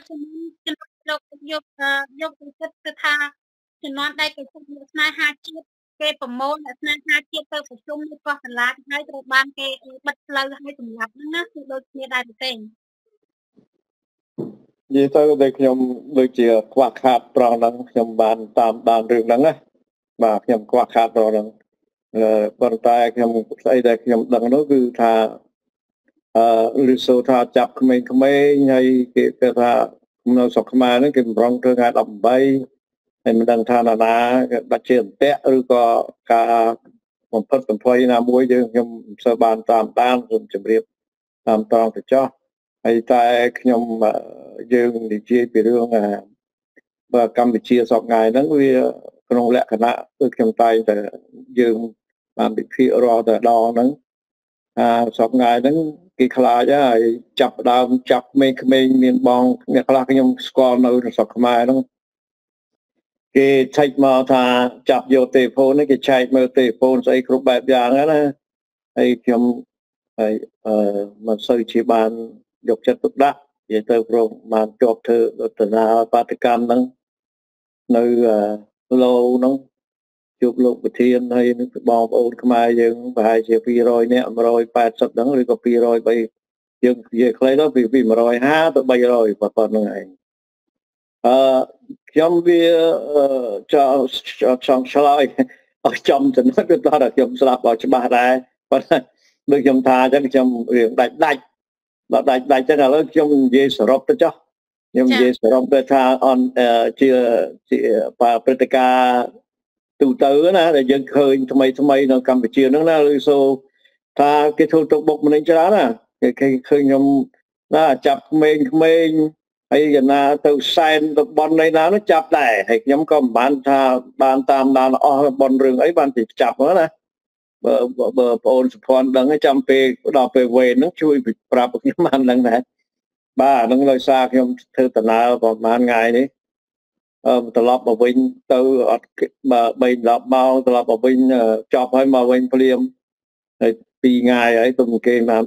ជំលោកយកទៅថាជំនាន់ដែលគេជិះស្នេហាជាតិគេប្រមូលអ្នកស្នេហាជាតិទៅប្រជុំនៅកោះកន្លាតហើយត្រូវបានគេបិទផ្លូវឲ្យសម្លាប់ហ្នឹងណាគឺដូចគ្នាដែរទេនិយាយទៅដែលខ្ញុំដូចជាខ្វះខាតត្រង់ហ្នឹងខ្ញុំបានតាមដានរឿងហ្នឹងណាបាទខ្ញុំខ្វះខាតត្រង់ហ្នឹងប៉ុន្តែខ្ញុំស្អីដែលខ្ញុំដឹងនោះគឺថាលឺសូថាចាប់ក្មេងៗហើយគេថានៅស្រុកខ្មែរហ្នឹងគេបំរុងធ្វើថ្ងៃ18ហើយមិនដឹងថាណាដាច់ជាអន្តៈឬក៏ការបំផិតបំភ័យណាមួយខ្ញុំមិនសូវបានតាមដានខ្ញុំជម្រាបតាមត្រង់ទៅចោះហើយតែខ្ញុំយើងនិយាយពីរឿងបើកម្ពុជាសពថ្ងៃហ្នឹងវាក្នុងលក្ខណៈគឺខ្ញុំតែងតែយើងបានវិភាគរាល់តែដងហ្នឹងសពថ្ងៃហ្នឹងគេខ្លាចហើយចាប់ដើមចាប់ក្មេងៗមានបងអ្នកខ្លះខ្ញុំស្គាល់នៅស្រុកខ្មែរហ្នឹងគេឆែកមកថាចាប់យកទេពូននេះគេឆែកមើលទេពូនស្អីគ្រប់បែបយ៉ាងណាហើយខ្ញុំហើយមិនសូវជាបានយកចិត្តទុកដាក់និយាយទៅព្រោះបានជាប់ធ្វើដំណើរបាតកម្មហ្នឹងនៅឡូហ្នឹងជួបលោកប្រធានហើយនឹងបងប្អូនខ្មែរយើងប្រហែលជា200នាក់180ហ្នឹងឬក៏203យើងនិយាយខ្លីទៅពី150ទៅ300ប៉ុណ្្នឹងឯងខ្ញុំវាចង់ឆ្លើយឲ្យចំចំណុចវាថាខ្ញុំស្ដាប់ឲ្យច្បាស់ដែរប៉ុន្តែដូចខ្ញុំថាអញ្ចឹងខ្ញុំរឿងដាច់ដល់ដាច់ចឹងឥឡូវខ្ញុំនិយាយសរុបទៅចុះខ្ញុំនិយាយសរុបទៅថាជាព្រឹត្តិការណ៍ទូទៅណាដែលយើងឃើញថ្មីនៅកម្ពុជាហ្នឹងណាឬសូថាគេធ្វើទុកបុកម្នេញច្រើនណាគេឃើញខ្ញុំណាចាប់ក្មេងហើយកណាទៅសែនទៅបននៃណានោះចាប់ដែរហើយខ្ញុំក៏មិនបានថាបានតាមដានអស់បនរឿងអីបានទៅចាប់ហ្នឹងណាបើបងប្អូនសុភ័ណ្ឌដឹងចាំពេលដល់ពេលវេនហ្នឹងជួយប្រាប់ខ្ញុំបានដឹងដែរបាទហ្នឹងដោយសារខ្ញុំធ្វើដំណើរប្រហែលថ្ងៃនេះត្រឡប់មកវិញទៅអត់3-10ម៉ោងត្រឡប់មកវិញចប់ហើយមកវិញភ្លាមហើយ2ថ្ងៃហើយទុំគេបាន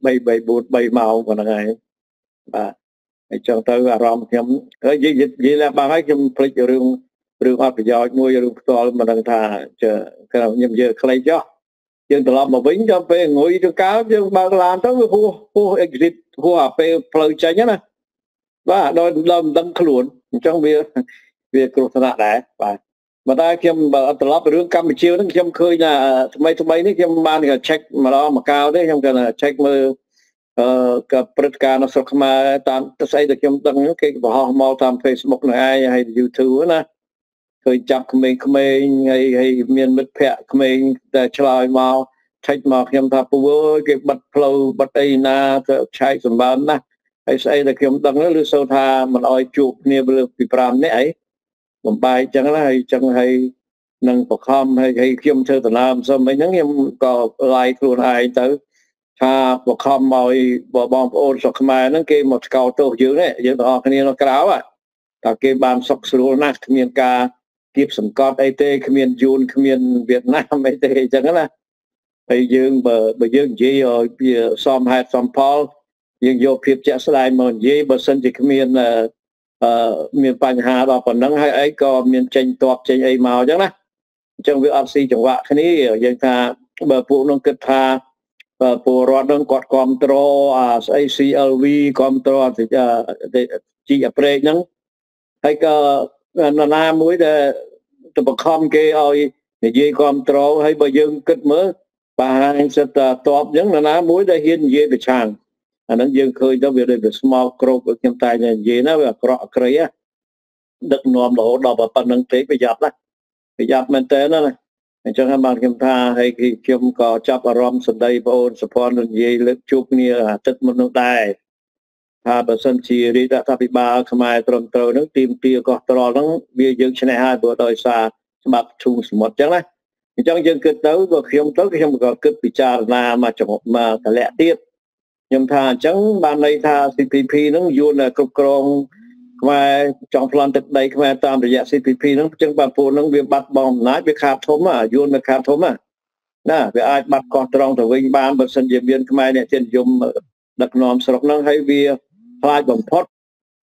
3-4ម៉ោងប៉ុណ្្នឹងហើយបាទហើយចង់ទៅអារម្មណ៍ខ្ញុំហើយនិយាយឡើងបានហើយខ្ញុំភ្លេចរឿងអត់ប្រយោជន៍មួយរឿងផ្ទាល់មិនដឹងថាខ្ញុំនិយាយខ្លីចុះយើងត្រឡប់មកវិញដល់ពេលងុយទៅកើយើងបើកឡានទៅវាហួស exit ហួសអាពេលផ្លូវចេញណាបាទដល់មិនដឹងខ្លួនអញ្ចឹងវាគ្រោះថ្នាក់ដែរបាទប៉ុន្តែខ្ញុំបើត្រឡប់ទៅរឿងកម្ពុជាហ្នឹងខ្ញុំឃើញថាថ្មីនេះខ្ញុំបាន check ម្ដងមកកៅទេខ្ញុំគាត់ check មើលក៏ព្រឹត្តិការណ៍នៅស្រុកខ្មែរតាមស្អីដែលខ្ញុំដឹងគេបង្ហោះមកតាម Facebook នឹងឯងហើយ YouTube ណាឃើញចាប់ក្មេងៗហើយមានមិត្តភ័ក្តិក្មេងដែលឆ្លើយមកឆែកមកខ្ញុំថាពូអើយគេបិទផ្លូវបិទអីណាទៅឆែកសម្បើមណាហើយស្អីដែលខ្ញុំដឹងឬសូថាមិនអោយជួបគ្នាលើពី5នាក់អីបំបាយចឹងណាហើយចឹងហើយនឹងបខំហើយខ្ញុំធ្វើដំណើរមិនសមអីហ្នឹងខ្ញុំក៏ឡាយខ្លួនឯងទៅថាបខំឲ្យបងប្អូនស្រុកខ្មែរហ្នឹងគេមកស្កោតទោសយើងនេះយើងទាំងអស់គ្នានៅក្រៅតែគេបានសុខស្រួលណាស់គ្មានការគៀបសង្កត់អីទេគ្មានយួនគ្មានវៀតណាមអីទេអញ្ចឹងណាហើយយើងបើយើងនិយាយឲ្យវាសមហេតុសមផលយើងយកភាពជាក់ស្ដែងមកនិយាយបើសិនជាគ្មានមានបញ្ហាដល់ប៉ុណ្ណឹងហើយអីក៏មានចេញតបចេញអីមកអញ្ចឹងណាអញ្ចឹងវាអត់ស៊ីចង្វាក់គ្នាយើងថាបើពួកនោះគិតថាពលរដ្ឋនឹងគាត់គ្រប់គ្រងស្អី CLV គ្រប់គ្រងជីអប្រេកហ្នឹងហើយក៏នរណាមួយដែលទៅបង្ខំគេឲ្យនិយាយគ្រប់គ្រងហើយបើយើងគិតមើលបង្ហាញសិតតបអញ្ចឹងនរណាមួយដែលហ៊ាននិយាយប្រឆាំងអាហ្នឹងយើងឃើញទៅវាដូចវាស្មោកគ្រោកខ្ញុំតែនិយាយណាវាអាក្រក់អក្រិយដឹកនាំរហូតដល់ប៉ុណ្្នឹងពេកប្រយ័ត្នមែនតើណាអញ្ចឹងហើយបានខ្ញុំថាហើយខ្ញុំក៏ចាប់អារម្មណ៍សម្ដីបងអូនសុភ័ណ្ឌនិយាយលើកជួបគ្នាអាទិត្យមុននោះដែរថាបើសិនជារាជរដ្ឋាភិបាលខ្មែរត្រឹមត្រូវនឹងទីមទាកោះត្រល់ហ្នឹងវាយើងឈ្នះហើយព្រោះដោយសារច្បាប់ឈូងសមុទ្រអញ្ចឹងណាអញ្ចឹងយើងគិតទៅបើខ្ញុំក៏គិតពិចារណាមកតម្លាក់ទៀតខ្ញុំថាអញ្ចឹងបានន័យថា CPP ហ្នឹងយួនគ្រប់គ្រងខ្មែរចង់ប្លន់ទឹកដីខ្មែរតាមរយៈ CPP ហ្នឹងអញ្ចឹងបងប្អូនហ្នឹងវាបាត់បង់អំណាចវាខាតធំយួនវាខាតធំណាវាអាចបាត់កោះត្រង់ទៅវិញបានបើសិនជាមានខ្មែរអ្នកជានិយមដឹកនាំស្រុកហ្នឹងហើយវាខ្លាចបំផុត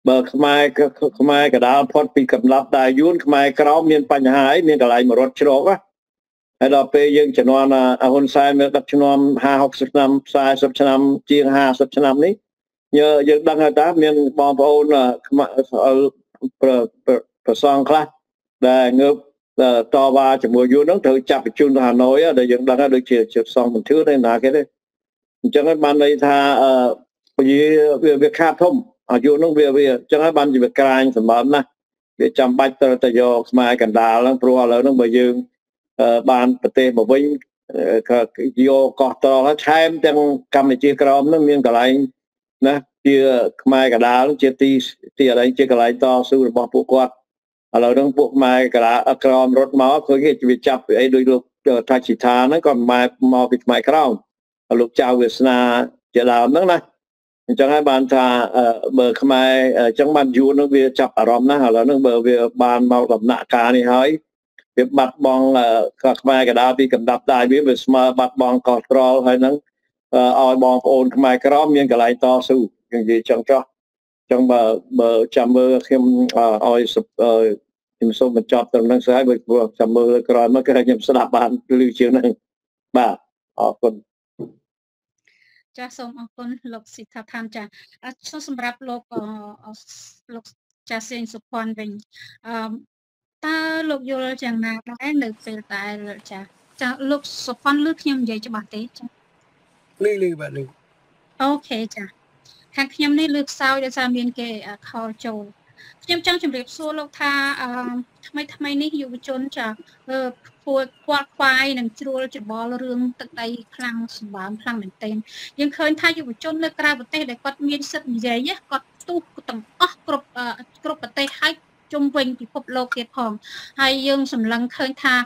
បើខ្មែរកដាលផុតពីកំណត់ដែរយួនខ្មែរក្រោមមានបញ្ហាអីមានកន្លែងមករត់ជ្រកហើយដល់ពេលយើងជំនាន់ហ៊ុនសែនមានដឹកជំនាន់50 60 ឆ្នាំ40 ឆ្នាំជាង50 ឆ្នាំនេះយើងដឹងហើយតើមានបងប្អូនប្រសងខ្លះដែលងើបតវ៉ាជាមួយយួនហ្នឹងត្រូវចាប់បញ្ជូនទៅហាណូយដែលយើងដឹងហើយដូចជាសងមន្ទិលទេណាគេទេអញ្ចឹងហើយបានន័យថាវាខាតធំអាយុនោះវាអញ្ចឹងហើយបានជាវាក្រាញសម្បើមណាស់វាចាំបាច់ត្រូវតែយកខ្មែរកណ្ដាលហ្នឹងព្រោះឥឡូវហ្នឹងបើយើងបានប្រទេសមកវិញយកកោះត្រល់ហើយថែមទាំងកម្ពុជាក្រមហ្នឹងមានកន្លែងណាជាខ្មែរកណ្ដាលជាទីកន្លែងជាកន្លែងតស៊ូរបស់ពួកគាត់ឥឡូវហ្នឹងពួកខ្មែរកណ្ដាលក្រមរត់មកឃើញគេវាចាប់អីដោយលោកថាជីថាហ្នឹងក៏មកពីខ្មែរក្រមលោកចៅវាសនាជាដើមហ្នឹងណាអញ្ចឹងហើយបានថាបើខ្មែរអញ្ចឹងបានយួននឹងវាចាប់អារម្មណ៍ណាស់ឥឡូវហ្នឹងបើវាបានមកដំណាក់កាលនេះហើយវាបាត់បង់ខ្មែរកណ្ដាលពីកំដាប់ដៃវាស្មើបាត់បង់កោះត្រល់ហើយហ្នឹងឲ្យបងប្អូនខ្មែរក្រមមានកន្លែងតស៊ូយើងនិយាយចឹងចោះអញ្ចឹងបើចាំមើលខ្ញុំឲ្យខ្ញុំសូមបញ្ចប់ត្រឹមហ្នឹងស្ហើយព្រោះចាំមើលក្រោយមកគឺខ្ញុំស្ដាប់បានឮជាងហ្នឹងបាទអរគុណចាសូមអរគុណលោកសិដ្ឋាថានចាសម្រាប់លោកចាសេងសុភ័ណ្ឌវិញតើលោកយល់យ៉ាងណាដែរនៅពេលដែលចាលោកសុភ័ណ្ឌឮខ្ញុំនិយាយច្បាស់ទេចាឮបាទឮអូខេចាខាងខ្ញុំនេះលើកសោយដោយសារមានគេខលចូលខ្ញុំចង់ជម្រាបសួរលោកថាថ្មីនេះយុវជនចាពួកគាត់ខ្វាយនឹងជ្រួលច្បល់រឿងទឹកដីខ្លាំងសម្បើមខ្លាំងមែនទែនយើងឃើញថាយុវជននៅក្រៅប្រទេសដែលគាត់មានសិទ្ធិនិយាយគាត់ទូទាំងអស់គ្រប់ប្រទេសហើយជុំវិញពិភពលោកទៀតផងហើយយើងសម្លឹងឃើញថា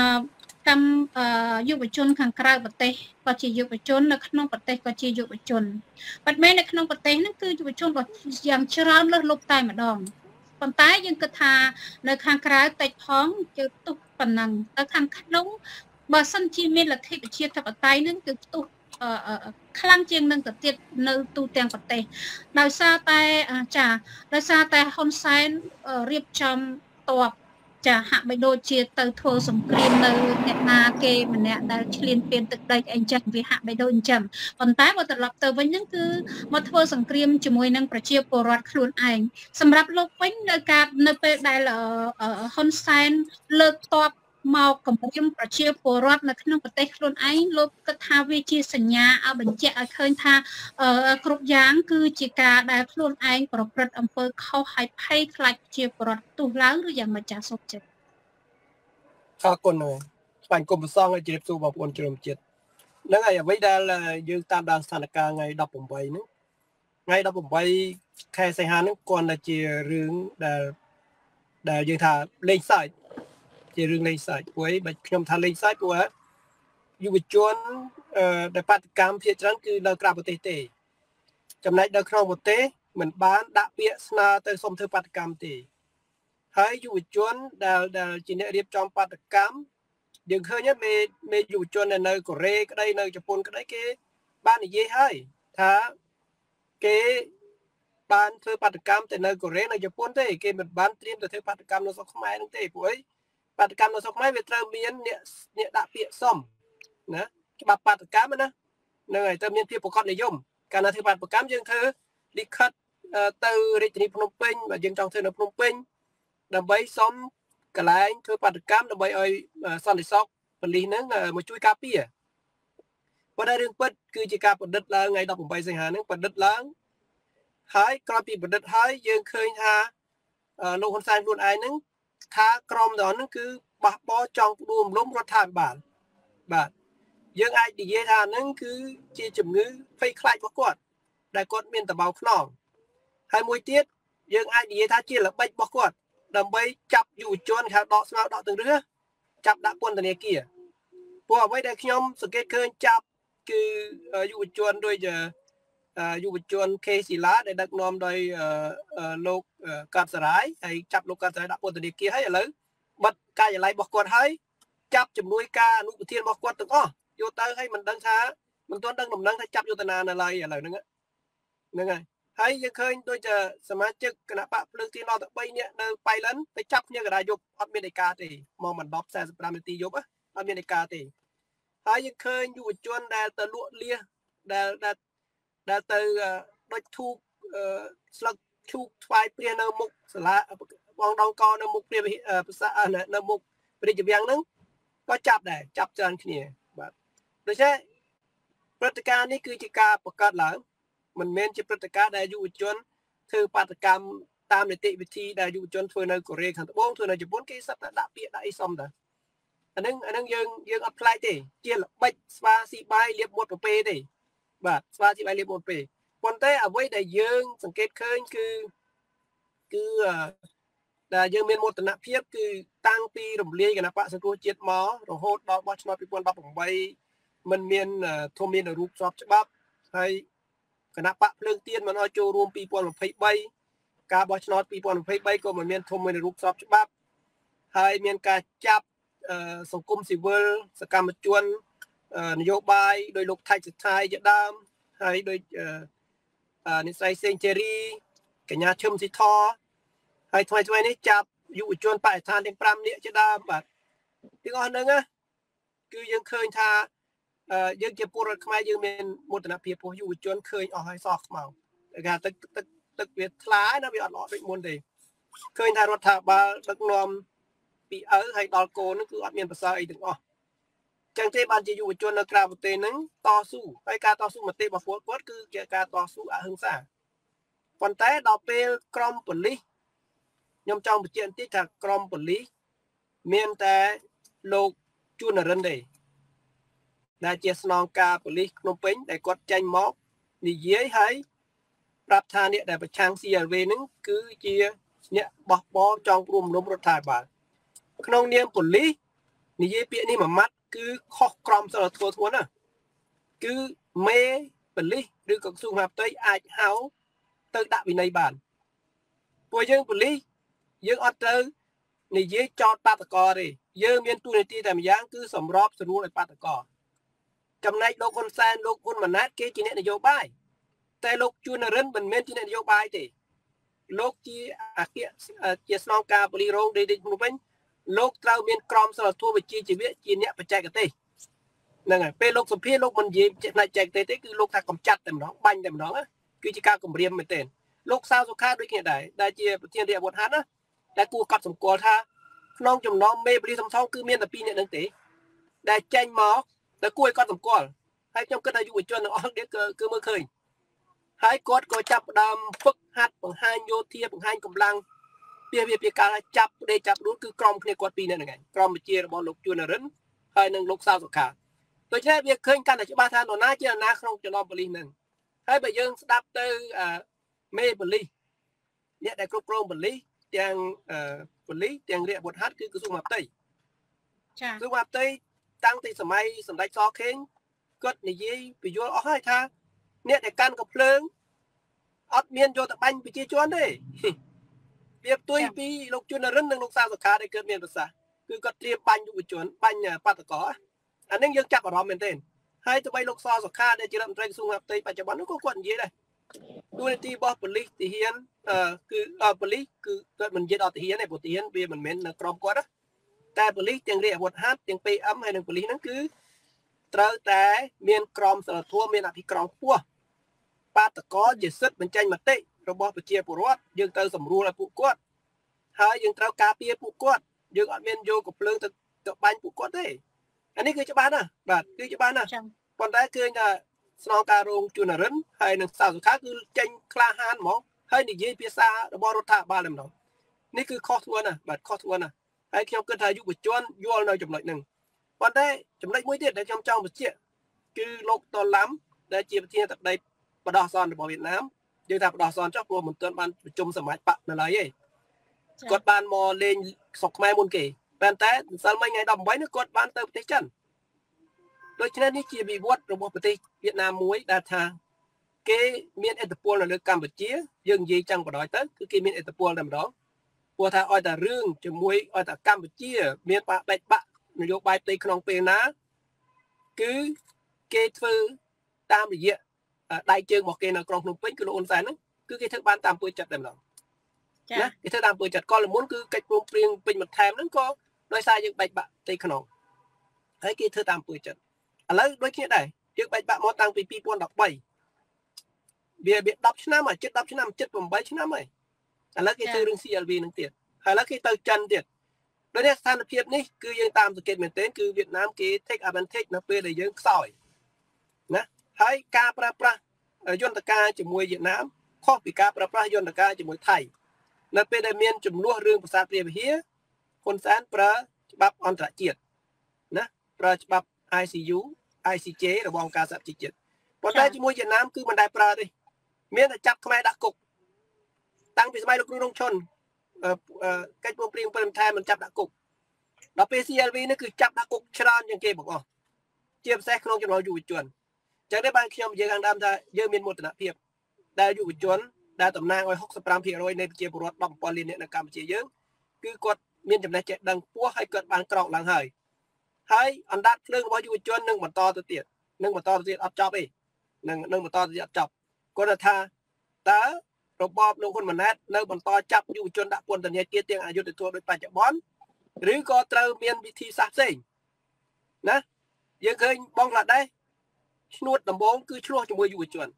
យុវជនខាងក្រៅប្រទេសក៏ជាយុវជននៅក្នុងប្រទេសក៏ជាយុវជនប៉ុន្តែនៅក្នុងប្រទេសហ្នឹងគឺយុវជនក៏យ៉ាងច្រើនលើសលប់តែម្ដងប៉ុន្តែយើងគិតថានៅខាងក្រៅតិចផងគឺផ្ទុះប៉ុណ្ណឹងទៅខាងក្នុងបើសិនជាមានលទ្ធិប្រជាធិបតេយ្យហ្នឹងគឺផ្ទុះខ្លាំងជាងនឹងទៅទៀតនៅទូទាំងប្រទេសដោយសារតែហ៊ុនសែនរៀបចំតបចាហាក់បីដូចជាទៅធ្វើសង្គ្រាមនៅអ្នកណាគេម្នាក់ដែលឈ្លានពានទឹកដីអីចឹងវាហាក់បីដូចអញ្ចឹងប៉ុន្តែបើត្រឡប់ទៅវិញហ្នឹងគឺមកធ្វើសង្គ្រាមជាមួយនឹងប្រជាពលរដ្ឋខ្លួនឯងសម្រាប់លោកវិញនៅពេលដែលហ៊ុនសែនលើកតបមកគម្រាមប្រជាពលរដ្ឋនៅក្នុងប្រទេសខ្លួនឯងលោកគិតថាវាជាសញ្ញាឲ្យបញ្ជាក់ឲ្យឃើញថាគ្រប់យ៉ាងគឺជាការដែលខ្លួនឯងប្រព្រឹត្តអំពើខុសហើយភ័យខ្លាចប្រជាពលរដ្ឋទុះឡើងឬយ៉ាងម៉េចចាសុខចិត្តអរគុណហើយស្វែងគុំប្រសងឲ្យជម្រាបសួរបងប្អូនជ្រុំជាតិហ្នឹងហើយអ្វីដែលយើងតាមដានស្ថានភាពថ្ងៃ18ហ្នឹងថ្ងៃ18ខែសីហាហ្នឹងគាត់តែជារឿងដែលយើងថាលេងសើចជារឿងលេងសើចព្រោះបើខ្ញុំថាលេងសើចព្រោះយុវជនដែលបាតកម្មភាគច្រើនគឺនៅក្រៅប្រទេសទេចំណែកនៅក្នុងប្រទេសមិនបានដាក់ពាក្យស្នើទៅសុំធ្វើបាតកម្មទេហើយយុវជនដែលជាអ្នករៀបចំបាតកម្មយើងឃើញមេយុវជននៅកូរ៉េក្តីនៅជប៉ុនក្តីគេបាននិយាយហើយថាគេបានធ្វើបាតកម្មទៅនៅកូរ៉េនៅជប៉ុនទេគេមិនបានត្រៀមទៅធ្វើបាតកម្មនៅស្រុកខ្មែរនោះទេព្រោះបាតកម្មនៅស្រុកខ្មែរវាត្រូវមានអ្នកដាក់ពាក្យសុំណាច្បាប់បាតកម្មណាហ្នឹងហើយទៅមានភាពប្រកបនិយមកាលណាធ្វើបាតកម្មយើងធ្វើលិខិតទៅរាជធានីភ្នំពេញបើយើងចង់ធ្វើនៅភ្នំពេញដើម្បីសុំកន្លែងធ្វើបាតកម្មដើម្បីឲ្យសន្តិសុខប៉ូលីសហ្នឹងមកជួយការពារប៉ុន្តែរឿងពិតគឺជាការប្រឌិតឡើងថ្ងៃ18សីហាហ្នឹងប្រឌិតឡើងហើយក្រោយពីប្រឌិតហើយយើងឃើញថាលោកហ៊ុនសែនខ្លួនឯងហ្នឹងថាក្រមទាំងហ្នឹងគឺបះបោចង់ផ្ដួលរំលំរដ្ឋាភិបាលបាទយើងអាចនិយាយថាហ្នឹងគឺជាជំងឺភ័យខ្លាចរបស់គាត់ដែលគាត់មានតបៅខ្នងហើយមួយទៀតយើងអាចនិយាយថាជាល្បិចរបស់គាត់ដើម្បីចាប់យុវជនហៅដកស្មៅដកទាំងរឹសចាប់ដាក់ពន្ធនាគារព្រោះអ្វីដែលខ្ញុំសង្កេតឃើញចាប់គឺយុវជនដូចយុវជនខេស៊ីឡាដែលដឹកនាំដោយលោកកាត់សរាយហើយចាប់លោកកាត់សរាយដាក់ពន្ធនាគារហើយឥឡូវបិទការិយាល័យរបស់គាត់ហើយចាប់ជំនួយការអនុប្រធានរបស់គាត់ទាំងអស់យកទៅហើយមិនដឹងថាមិនទាន់ដឹងដំណឹងថាចាប់យុទ្ធនានៅឡើយឥឡូវហ្នឹងហើយហើយយើងឃើញដូចជាសមាជិកគណៈបកភ្លើងទីដល់ទៅ3នាក់នៅបៃលិនទៅចាប់គ្នាកណ្ដាលយប់អត់មានឯកាទេមកមិន10 45នាទីយប់អត់មានឯកាទេហើយយើងឃើញយុវជនដែលទៅលក់លៀសដែលទៅដូចធូបស្លឹកឈូកថ្វាយព្រះនៅមុខសាលាបងដងកនៅមុខព្រះភាសានៅមុខព្រះរាជវាំងហ្នឹងក៏ចាប់ដែរចាប់ច្រើនគ្នាបាទដូច្នេះព្រឹត្តិការណ៍នេះគឺជាការបង្កើតឡើងមិនមែនជាព្រឹត្តិការណ៍ដែលយុវជនធ្វើបាតកម្មតាមនីតិវិធីដែលយុវជនធ្វើនៅកូរ៉េខាងត្បូងធ្វើនៅជប៉ុនគេសិតតែដាក់ពាក្យដាក់អីសមតាអាហ្នឹងយើងអត់ផ្លែកទេជាល្បិចស្វាស៊ីបាយលៀបមុតប្រពេទេបាទស្វាស៊ីបាយលៀបមុតប្រពេប៉ុន្តែអ្វីដែលយើងសង្កេតឃើញគឺដែលយើងមានមោទនភាពគឺតាំងពីរំលាយគណៈបកសង្គ្រោះជាតិមករហូតដល់បោះឆ្នោត2018មិនមានធម្មានរូបស្របច្បាប់ហើយគណៈបកភ្លើងទៀនមិនឲ្យចូលរួម2023ការបោះឆ្នោត2023ក៏មិនមានធម្មានរូបស្របច្បាប់ហើយមានការចាប់សង្គមស៊ីវិលសកម្មជននយោបាយដោយលោកថៃសិដ្ឋាជាដើមហើយដោយនិស័យសេងជេរីកញ្ញាឈឹមស៊ីធហើយថ្មីនេះចាប់យុវជនបរិស្ថានទាំង5នាក់ជាដើមបាទទាំងអស់ហ្នឹងគឺយើងឃើញថាយើងជាពលរដ្ឋខ្មែរយើងមានមោទនភាពពោះយុវជនឃើញអស់ហើយសោះខ្មៅគេថាទឹកវាថ្លាណាវាអត់ល្អដូចមុនទេឃើញថារដ្ឋាភិបាលដឹកនាំពីឪហើយដល់កូនហ្នឹងគឺអត់មានប្រសើរអីទាំងអស់ចឹងទេបានជាយុវជននៅក្រៅប្រទេសហ្នឹងតស៊ូហើយការតស៊ូមតិរបស់ពលរដ្ឋគឺជាការតស៊ូអហិង្សាប៉ុន្តែដល់ពេលក្រមប៉ូលីសខ្ញុំចង់បញ្ជាក់បន្តិចថាក្រមប៉ូលីសមានតែលោកជួននរិនទេដែលជាស្នងការប៉ូលីសភ្នំពេញដែលគាត់ចេញមកនិយាយហើយប្រាប់ថាអ្នកដែលប្រឆាំង CLV ហ្នឹងគឺជាអ្នកបោះបោចង់រួមរំរដ្ឋាភិបាលក្នុងនាមប៉ូលីសនិយាយពាក្យនេះមួយម៉ាត់គឺខុសក្រមសីលធម៌ធ្ងន់ណាគឺមេប៉ូលីសឬក៏ក្រសួងមហាផ្ទៃអាចហៅទៅដាក់វិន័យបានពួកយើងប៉ូលីសយើងអត់ត្រូវនិយាយចោតបាតកោទេយើងមានទូនាទីតែម្យ៉ាងគឺសម្របស្រួលឲ្យបាតកោចំណែកលោកហ៊ុនសែនលោកហ៊ុនម៉ាណែតគេជាអ្នកនយោបាយតែលោកជួននរិនមិនមែនជាអ្នកនយោបាយទេលោកជាអគ្គជាស្នងការប៉ូលីសរងរាជភ្នំពេញលោកត្រូវមានក្រមសីលធម៌វិជ្ជាជីវៈជាអ្នកបច្ចេកទេសហ្នឹងហើយពេលលោកសម្ភារលោកមិននិយាយផ្នែកបច្ចេកទេសទេគឺលោកថាកំចាត់តែម្ដងបាញ់តែម្ដងគឺជាការគំរាមមែនទែនលោកសាវសុខាដូចគ្នាដែរដែលជាប្រធានរាជអាវុធហត្ថណាដែលគួរកត់សម្គាល់ថាក្នុងចំណោមមេប៉ូលីសសំៗគឺមានតែ2នាក់ហ្នឹងទេដែលចេញមកដែលគួរឲ្យកត់សម្គាល់ហើយខ្ញុំគិតថាយុវជនទាំងអស់គ្នាគឺមើលឃើញហើយគាត់ក៏ចាប់ផ្ដើមហ្វឹកហាត់បង្ហាញយោធាបង្ហាញកម្លាំងពីការចាប់ដេកចាប់ដួលគឺក្រុមគ្នាគាត់2នាក់ហ្នឹងឯងក្រុមវិជារបស់លោកជួននរិនហើយនិងលោកសាវសុខាដូច្នេះវាឃើញកាន់តែច្បាស់ថានរណាជានរណាក្នុងចំណោមប៉ូលីសហ្នឹងហើយបើយើងស្ដាប់ទៅមេប៉ូលីសអ្នកដែលគ្រប់គ្រងប៉ូលីសទាំងប៉ូលីសទាំងរាជអាវុធហត្ថគឺក្រសួងមហាផ្ទៃចា៎ក្រសួងមហាផ្ទៃតាំងពីសម័យសម្ដេចសខេងគាត់និយាយពយល់អស់ហើយថាអ្នកដែលកាន់កំភ្លើងអត់មានយកទៅបាញ់ប្រជាជនទេវាផ្ទុយពីលោកជួននរិននិងលោកសាវសុខាដែលកើតមានប្រសាសន៍គឺគាត់ត្រៀមបាញ់យុវជនបាញ់បាតកោអានេះយើងចាប់អារម្មណ៍មែនទេហើយទៅបីលោកសាវសុខាដែលជារដ្ឋមន្ត្រីក្រសួងមហាផ្ទៃបច្ចុប្បន្ននោះក៏គាត់និយាយដែរទូនាទីរបស់ប៉ូលីសទាហានគឺប៉ូលីសគឺគាត់មិននិយាយដល់ទាហានទេព្រោះទាហានវាមិនមែននៅក្រមគាត់ណាតែប៉ូលីសទាំងរាជអាវុធហត្ថទាំង PM ហើយនិងប៉ូលីសហ្នឹងគឺត្រូវតែមានក្រមសីលធម៌មានអធិក្រមខ្ពស់បាតកោជាសិទ្ធិបញ្ចេញមតិរបស់ប្រជាពលរដ្ឋយើងត្រូវសម្រួលឲ្យពួកគាត់ហើយយើងត្រូវការពារពួកគាត់យើងអត់មានយកកំភ្លើងទៅបាញ់ពួកគាត់ទេអានេះគឺច្បាស់ណាស់បាទគឺច្បាស់ណាស់ប៉ុន្តែឃើញថាស្នងការរងជួននរិនហើយនឹងសាវសុខាគឺចេញក្លាហានហ្មងហើយនិយាយភាសារបស់រដ្ឋាភិបាលតែម្ដងនេះគឺខុសធ្ងន់ណាស់បាទខុសធ្ងន់ណាស់ហើយខ្ញុំគិតថាយុវជនយល់នៅចំណុចហ្នឹងប៉ុន្តែចំណុចមួយទៀតដែលខ្ញុំចង់បញ្ជាក់គឺលោកតឡាំដែលជាប្រធានទឹកដីបដោះសន្នរបស់វៀតណាមយើងថាបដោះសន្នចុះព្រោះមិនទាន់បានប្រជុំសមាជបកនៅឡើយទេគាត់បានមកលេងស្រុកខ្មែរមុនគេប៉ុន្តែម្សិលមិញថ្ងៃ18នេះគាត់បានទៅប្រទេសចិនដូច្នេះនេះជាវិវត្តរបស់ប្រទេសវៀតណាមមួយដែលថាគេមានឥទ្ធិពលនៅលើកម្ពុជាយើងនិយាយចឹងបណ្ដោយទៅគឺគេមានឥទ្ធិពលតែម្ដងព្រោះថាឲ្យតែរឿងជាមួយឲ្យតែកម្ពុជាមានបែកបាក់នយោបាយផ្ទៃក្នុងពេលណាគឺគេធ្វើតាមរយៈដៃជើងរបស់គេនៅក្រុងភ្នំពេញគឺលោកហ៊ុនសែនហ្នឹងគឺគេធ្វើបានតាមពើចិត្តតែម្ដងចាណាគេធ្វើតាមពើចិត្តក៏លមុនគឺកិច្ចព្រមព្រៀងពេញបន្ថែមហ្នឹងក៏ដោយសារយើងបែកបាក់ផ្ទៃក្នុងហើយគេធ្វើតាមពើចិត្តឥឡូវដូចគ្នាដែរយើងបែកបាក់មកតាំងពី2013វា10ឆ្នាំជិត10ឆ្នាំជិត8ឆ្នាំហើយឥឡូវគេធ្វើរឿង CLV ហ្នឹងទៀតហើយឥឡូវគេទៅចិនទៀតដោយនេះស្ថានភាពនេះគឺយើងតាមសង្កេតមែនទែនគឺវៀតណាមគេ take advantage នៅពេលដែលយើងខ្សោយណាហើយការប្រើប្រាស់យន្តការជាមួយវៀតណាមខុសពីការប្រើប្រាស់យន្តការជាមួយថៃនៅពេលដែលមានចំនួនរឿងប្រាសាទព្រះវិហារហ៊ុនសែនប្រើច្បាប់អន្តរជាតិណាប្រើច្បាប់ ICU ICJ របស់អង្គការសហជីវជាតិប៉ុន្តែជាមួយវៀតណាមគឺមិនដែលប្រើទេមានតែចាប់ខ្មែរដាក់គុកតាំងពីសម័យលោកគ្រូរងឈុនកិច្ចព្រមព្រៀងព្រមថែមិនចាប់ដាក់គុកដល់ពេល CLV នេះគឺចាប់ដាក់គុកច្រើនជាងគេបងអស់ជាពិសេសក្នុងចំណោមយុវជនចឹងទេបានខ្ញុំនិយាយខាងដើមថាយើងមានមោទនភាពដែលយុវជនដែលតំណាងឲ្យ 65% នៃប្រជាពលរដ្ឋ 17 លាននាក់នៅកម្ពុជាយើងគឺគាត់មានចំណេះចេះដឹងខ្ពស់ហើយគាត់បានក្រោកឡើងហើយអណ្ដាតភ្លើងរបស់យុវជននឹងបន្តទៅទៀតអត់ចប់ទេនឹងបន្តទៅទៀតអត់ចប់គាត់ថាតើរបបលោកហ៊ុនម៉ាណែតនៅបន្តចាប់យុវជនដាក់ពន្ធនាគារទាំងអយុត្តិធម៌ដោយបច្ចុប្បន្នឬក៏ត្រូវមានវិធីសាស្ត្រផ្សេងណាយើងឃើញបងក្លាដែរឈ្នួតដំបងគឺឆ្លោះជាមួយយុវជន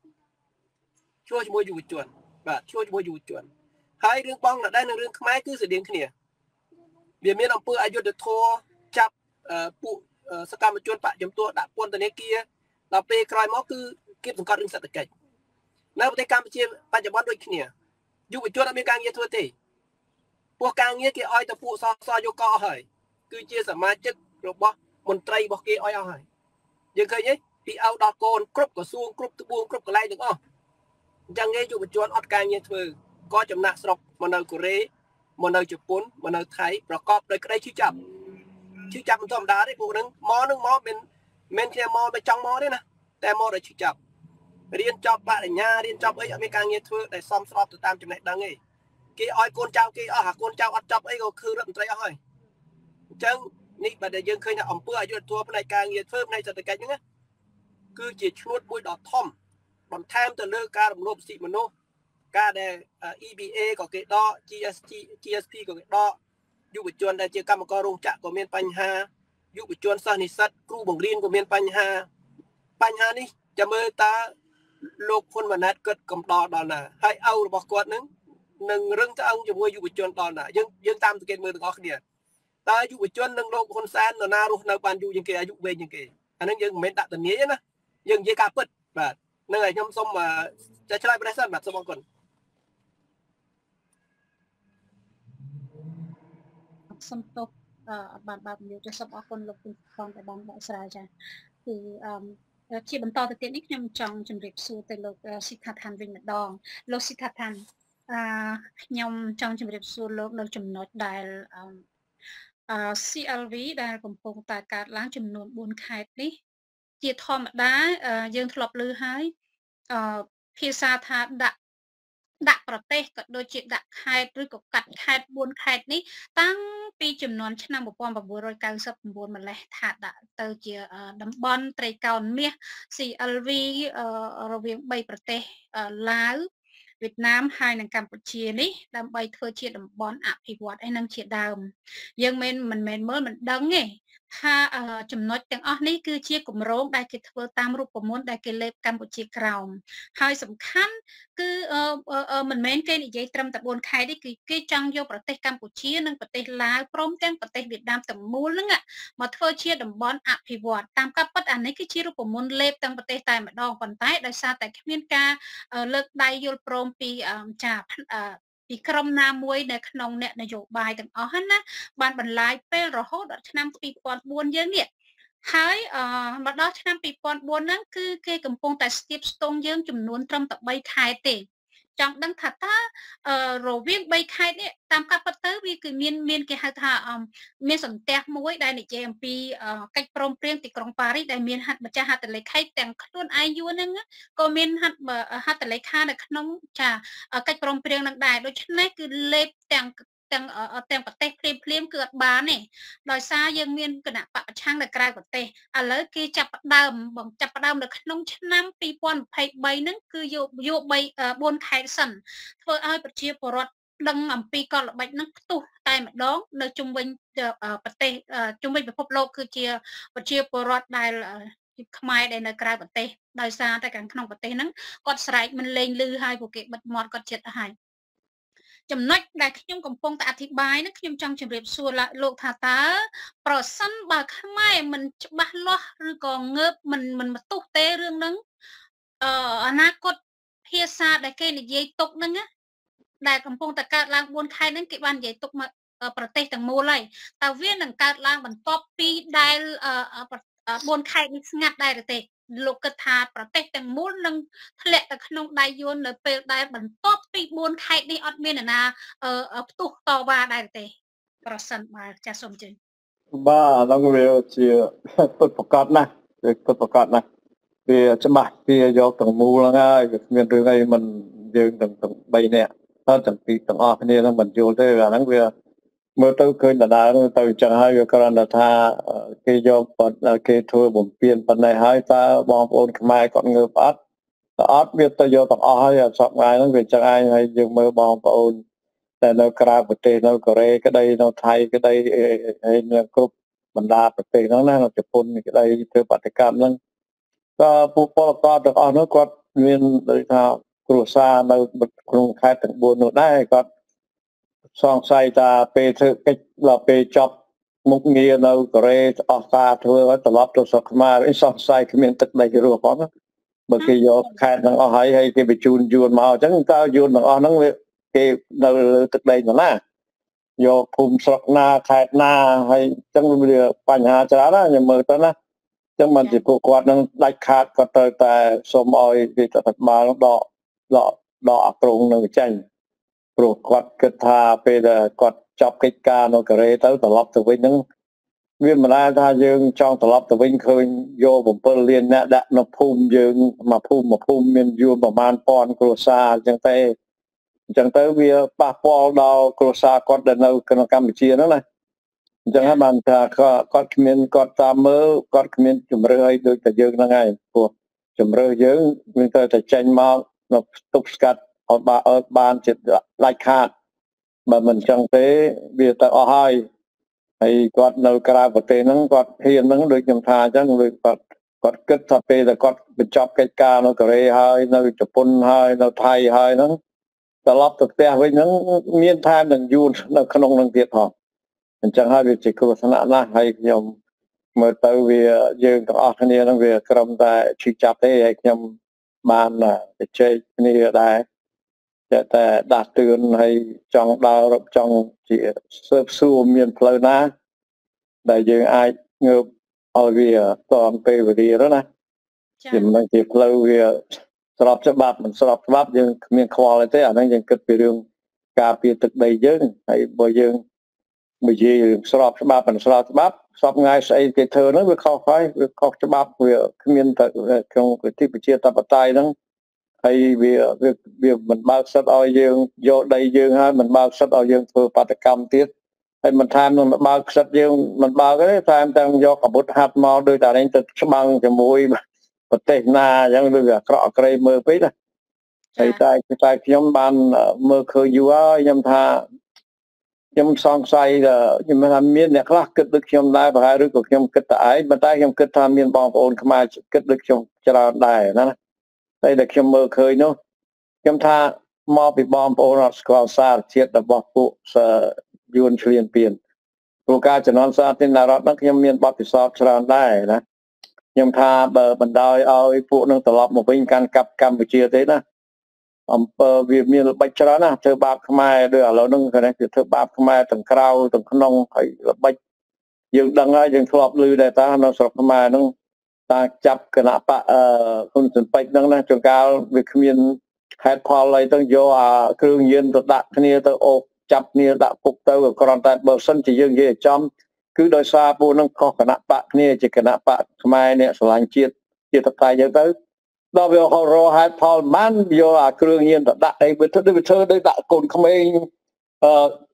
បាទឆ្លោះជាមួយយុវជនហើយរឿងបងក្លាដែរនិងរឿងខ្មែរគឺស្រដៀងគ្នាវាមានអំពើអយុត្តិធម៌ចាប់ពួកសកម្មជនបកជំទាស់ដាក់ពន្ធនាគារដល់ពេលក្រោយមកគឺគៀបសង្កត់រឿងសេដ្ឋកិច្ចនៅប្រទេសកម្ពុជាបច្ចុប្បន្នដូចគ្នាយុវជនអត់មានការងារធ្វើទេពួកការងារគេឲ្យទៅពួកសសយកកអស់ហើយគឺជាសមាជិករបស់មន្ត្រីរបស់គេឲ្យអស់ហើយយើងឃើញទេពីអោដល់កូនគ្រប់ក្រសួងគ្រប់ត្បួងគ្រប់កន្លែងទាំងអស់អញ្ចឹងគេយុវជនអត់ការងារធ្វើក៏ចំណាក់ស្រុកមកនៅកូរ៉េមកនៅជប៉ុនមកនៅថៃប្រកបដោយក្តីឈឺចាប់មិនធម្មតាទេពួកហ្នឹងមកមិនគ្នាមកទៅចង់មកទេណាតែមកដោយឈឺចាប់រៀនចប់បរិញ្ញារៀនចប់អីអត់មានការងារធ្វើតែសមស្របទៅតាមចំណេះដឹងទេគេឲ្យកូនចៅគេអស់អាកូនចៅអត់ចប់អីក៏គឺរដ្ឋមន្ត្រីអស់ហើយអញ្ចឹងនេះបើតែយើងឃើញថាអំពើអយុត្តិធម៌ផ្នែកការងារធ្វើផ្នែកសេដ្ឋកិច្ចហ្នឹងណាគឺជាឈ្នួតមួយដ៏ធំបន្ថែមទៅលើការរំលោភសិទ្ធិមនុស្សការដែល EBA ក៏គេដក GSP ក៏គេដកយុវជនដែលជាកម្មកររោងចក្រក៏មានបញ្ហាយុវជនសិស្សនិស្សិតគ្រូបង្រៀនក៏មានបញ្ហានេះចាំមើលតើលោកហ៊ុនម៉ាណែតគិតកំដរដល់ណាហើយឪរបស់គាត់នឹងរឹងត្អឹងជាមួយយុវជនដល់ណាយើងតាមសង្កេតមើលទាំងអស់គ្នាតើយុវជននិងលោកហ៊ុនសែននរណារស់នៅបានយូរជាងគេអាយុវែងជាងគេអានឹងយើងមិនមែនដាក់ធានាទេណាយើងនិយាយការពិតបាទនឹងឲ្យខ្ញុំសូមចាឆ្លើយប្រេះសិនបាទសូមអរគុណសូមទោសបាននិយាយទៅសូមអរគុណលោកពូផងដែលបានបកស្រាយចាជាបន្តទៅទៀតនេះខ្ញុំចង់ជម្រាបសួរទៅលោកស៊ីថាឋានវិញម្ដងលោកស៊ីថាឋានខ្ញុំចង់ជម្រាបសួរលោកនៅចំណុចដែល CLV ដែលកំពុងតែកើតឡើងចំនួន4ខេត្តនេះជាធម្មតាយើងធ្លាប់ឮហើយភាសាថាដាក់ប្រទេសក៏ដូចជាដាក់ខេត្តឬក៏កាត់ខេត្ត4ខេត្តនេះតាំងពីចំនួនឆ្នាំ1999ម្លេះថាដាក់ទៅជាតំបន់ត្រីកោណមាស CLV រវាង3ប្រទេសឡាវវៀតណាមហើយនិងកម្ពុជានេះដើម្បីធ្វើជាតំបន់អភិវឌ្ឍឯនឹងជាដើមយើងមិនមែនមើលមិនដឹងទេថាចំណុចទាំងអស់នេះគឺជាគម្រោងដែលគេធ្វើតាមរូបមន្តដែលគេលេបកម្ពុជាក្រោមហើយសំខាន់គឺមិនមែនគេនិយាយត្រឹមតែ4ខេត្តទេគឺគេចង់យកប្រទេសកម្ពុជានិងប្រទេសឡាវព្រមទាំងប្រទេសវៀតណាមទាំងមូលហ្នឹងមកធ្វើជាតំបន់អភិវឌ្ឍតាមការពិតអានេះគឺជារូបមន្តលេបទាំងប្រទេសតែម្ដងប៉ុន្តែដោយសារតែគ្មានការលើកដៃយល់ព្រមពីពីក្រុមណាមួយនៅក្នុងអ្នកនយោបាយទាំងអស់ណាបានបន្លាយពេលរហូតដល់ឆ្នាំ2004យើងនេះហើយមកដល់ឆ្នាំ2004ហ្នឹងគឺគេកំពុងតែស្ទាបស្ទង់យើងចំនួនត្រឹមតែ3ខែទេចង់ដឹងថាតើរវាង3ខែនេះតាមការពិតទៅវាគឺមានគេហៅថាមានសន្ទះមួយដែលនិយាយអំពីកិច្ចព្រមព្រៀងទីក្រុងប៉ារីសដែលមានម្ចាស់ហត្ថលេខីទាំងខ្លួនឯងយួនហ្នឹងក៏មានហត្ថលេខានៅក្នុងកិច្ចព្រមព្រៀងនឹងដែរដូច្នេះគឺលេបទាំងទាំងប្រទេសភ្លាមគឺអត់បានទេដោយសារយើងមានគណៈបកប្រឆាំងនៅក្រៅប្រទេសឥឡូវគេចាប់ផ្ដើមនៅក្នុងឆ្នាំ2023ហ្នឹងគឺយក4ខែសិនធ្វើឲ្យប្រជាពលរដ្ឋដឹងអំពីកលល្បិចហ្នឹងផ្ទុះតែម្ដងនៅជុំវិញប្រទេសជុំវិញពិភពលោកគឺជាប្រជាពលរដ្ឋដែលខ្មែរដែលនៅក្រៅប្រទេសដោយសារតែខាងក្នុងប្រទេសហ្នឹងគាត់ស្រែកមិនលេងលឺហើយពួកគេបិទមាត់គាត់ចិត្តហើយចំណុចដែលខ្ញុំកំពុងតែអធិប្បាយនេះខ្ញុំចង់ជម្រាបសួរលោកថាតើប្រសិនបើខ្មែរមិនច្បាស់លាស់ឬក៏ងើបមិនបន្ទុះទេរឿងហ្នឹងអនាគតភាសាដែលគេនិយាយទុកហ្នឹងដែលកំពុងតែកើតឡើង4ខែហ្នឹងគេបាននិយាយទុកមកប្រទេសទាំងមូលហើយតើវានឹងកើតឡើងបន្ទាប់ពីដែល4ខែនេះស្ងាត់ដែរទេលោកគិតថាប្រទេសទាំងមូលនឹងធ្លាក់ទៅក្នុងដៃយួននៅពេលដែលបន្ទាប់ពី4ខែនេះអត់មានណាផ្ទុះតវ៉ាដែរទេប្រសិនបើចាសសូមជឿបាទហ្នឹងវាជាពិតប្រកបណាស់វាពិតប្រកបណាស់វាច្បាស់វាយកទាំងមូលហ្នឹងហើយវាគ្មានរឿងអីមិនយើងទាំង3នាក់ហើយទាំងពីរទាំងអស់គ្នាហ្នឹងមិនយល់ទេអាហ្នឹងវាមើលទៅឃើញដដែលទៅអញ្ចឹងហើយវាគ្រាន់តែថាគេយកគេធ្វើបំពេញប៉ុណ្ណេះហើយតើបងប្អូនខ្មែរគាត់ងើបអត់វាទៅយកទាំងអស់ហើយសពថ្ងៃហ្នឹងវាចឹងឯងហើយយើងមើលបងប្អូនតែនៅក្រៅប្រទេសនៅកូរ៉េក្តីនៅថៃក្តីហើយនៅគ្រប់បណ្ដាប្រទេសហ្នឹងណានៅជប៉ុនក្តីធ្វើបដកម្មហ្នឹងក៏ពួកពលករទាំងអស់នោះគាត់មានដូចថាគ្រួសារនៅក្នុងខេត្តទាំង4នោះដែរគាត់សង្ស័យថាពេលធ្វើកិច្ចដល់ពេលចប់មុខងារនៅកូរ៉េអស់ការធ្វើហើយត្រឡប់ទៅស្រុកខ្មែរសង្ស័យគ្មានទឹកដីរស់ផងបើគេយកខេត្តហ្នឹងអស់ហើយគេបញ្ជូនយួនមកអញ្ចឹងតើយួនទាំងអស់ហ្នឹងគេនៅលើទឹកដីណាយកភូមិស្រុកណាខេត្តណាហើយអញ្ចឹងវាបញ្ហាច្រើនណាស់ខ្ញុំមើលទៅណាអញ្ចឹងមិនជាពួកគាត់នឹងដាច់ខាតគាត់ត្រូវតែសូមឲ្យរដ្ឋាភិបាលដកអាក្រងនឹងចេញព្រោះគាត់គិតថាពេលដែលគាត់ចាប់កិច្ចការនៅកូរ៉េទៅត្រឡប់ទៅវិញហ្នឹងវាមិនដែលថាយើងចង់ត្រឡប់ទៅវិញឃើញយក7លានអ្នកដាក់នៅភូមិយើងមួយភូមិមានយួនប្រមាណ1000គ្រួសារអញ្ចឹងទៅវាប៉ះពាល់ដល់គ្រួសារគាត់ដែលនៅក្នុងកម្ពុជាហ្នឹងណាអញ្ចឹងហើយបានថាគាត់គ្មានគាត់តាមមើលគាត់គ្មានជំរឿនឲ្យដូចតែយើងហ្នឹងហើយព្រោះជំរឿនយើងមានតែចេញមកនៅទប់ស្កាត់ឲ្យបានជាដាច់ខាតបើមិនអញ្ចឹងទេវាទៅអស់ហើយគាត់នៅក្រៅប្រទេសហ្នឹងគាត់ហ៊ានហ្នឹងដូចខ្ញុំថាអញ្ចឹងគាត់គិតថាពេលដែលគាត់បញ្ចប់កិច្ចការនៅកូរ៉េហើយនៅជប៉ុនហើយនៅថៃហើយហ្នឹងត្រឡប់ទៅផ្ទះវិញហ្នឹងមានថែមនឹងយួននៅក្នុងហ្នឹងទៀតផងអញ្ចឹងហើយវាជាគ្រោះថ្នាក់ណាស់ហើយខ្ញុំមើលទៅវាយើងទាំងអស់គ្នាហ្នឹងវាក្រំតែឈឺចាប់ទេហើយខ្ញុំបានជជែកគ្នាដែរតែដាស់តឿនហើយចង់ដើររកចង់ជាស៊ើបសួរមានផ្លូវណាដែលយើងអាចងើបឲ្យវាតនពេលវេលាទៅណាជាមិនជាផ្លូវវាស្របច្បាប់មិនស្របច្បាប់យើងគ្មានខ្វល់ទេអាហ្នឹងយើងគិតពីរឿងការពារទឹកដីយើងហើយបើយើងនិយាយរឿងស្របច្បាប់មិនស្របច្បាប់សពថ្ងៃស្អីគេធ្វើហ្នឹងវាខុសហើយវាខុសច្បាប់វាគ្មានទៅក្នុងលទ្ធិប្រជាធិបតេយ្យហ្នឹងហើយវាមិនបើកសិទ្ធឲ្យយើងយកដីយើងហើយមិនបើកសិទ្ធឲ្យយើងធ្វើបាតកម្មទៀតហើយមិនថែមនឹងបើកសិទ្ធយើងមិនបើកទេថែមទាំងយកអាវុធហាត់មកដោយតែនេះទៅច្បាំងជាមួយប្រទេសណាអញ្ចឹងវាអាក្រក់អាក្រៃមើលពេកណាហើយតែខ្ញុំបានមើលឃើញយូរហើយខ្ញុំថាខ្ញុំសង្ស័យខ្ញុំថាមានអ្នកខ្លះគិតដូចខ្ញុំដែរប្រហែលឬក៏ខ្ញុំគិតតែឯងប៉ុន្តែខ្ញុំគិតថាមានបងប្អូនខ្មែរគិតដូចខ្ញុំច្រើនដែរណាតែដែលខ្ញុំមើលឃើញនោះខ្ញុំថាមកពីបងប្អូនអត់ស្គាល់សារជាតិរបស់ពួកយួនឈ្លានពានព្រោះការចំនួនសាធារណរដ្ឋហ្នឹងខ្ញុំមានបទពិសោធន៍ច្រើនដែរណាខ្ញុំថាបើបណ្ដោយឲ្យពួកនឹងត្រឡប់មកវិញកាន់កាប់កម្ពុជាទេណាអំពើវាមានល្បិចច្រើនណាស់ធ្វើបាបខ្មែរដូចឥឡូវហ្នឹងគេធ្វើបាបខ្មែរទាំងក្រៅទាំងក្នុងហើយល្បិចយើងដឹងហើយយើងធ្លាប់ឮដែរថានៅស្រុកខ្មែរហ្នឹងតាចាប់គណៈបកហ៊ុនស៊ិនប៉ិចហ្នឹងណាចង្កាលវាគ្មានហេតុផលអីទៅយកអាគ្រឿងញៀនទៅដាក់គ្នាទៅអូបចាប់គ្នាដាក់គុកទៅគ្រាន់តែបើសិនជាយើងនិយាយឲ្យចំគឺដោយសារពួកហ្នឹងខុសគណៈបកគ្នាជាគណៈបកខ្មែរអ្នកស្រឡាញ់ជាតិតៃយើងទៅដល់វារហេតុផលបានយកអាគ្រឿងញៀនទៅដាក់អីវាធ្វើដូចដាក់កូនក្មេង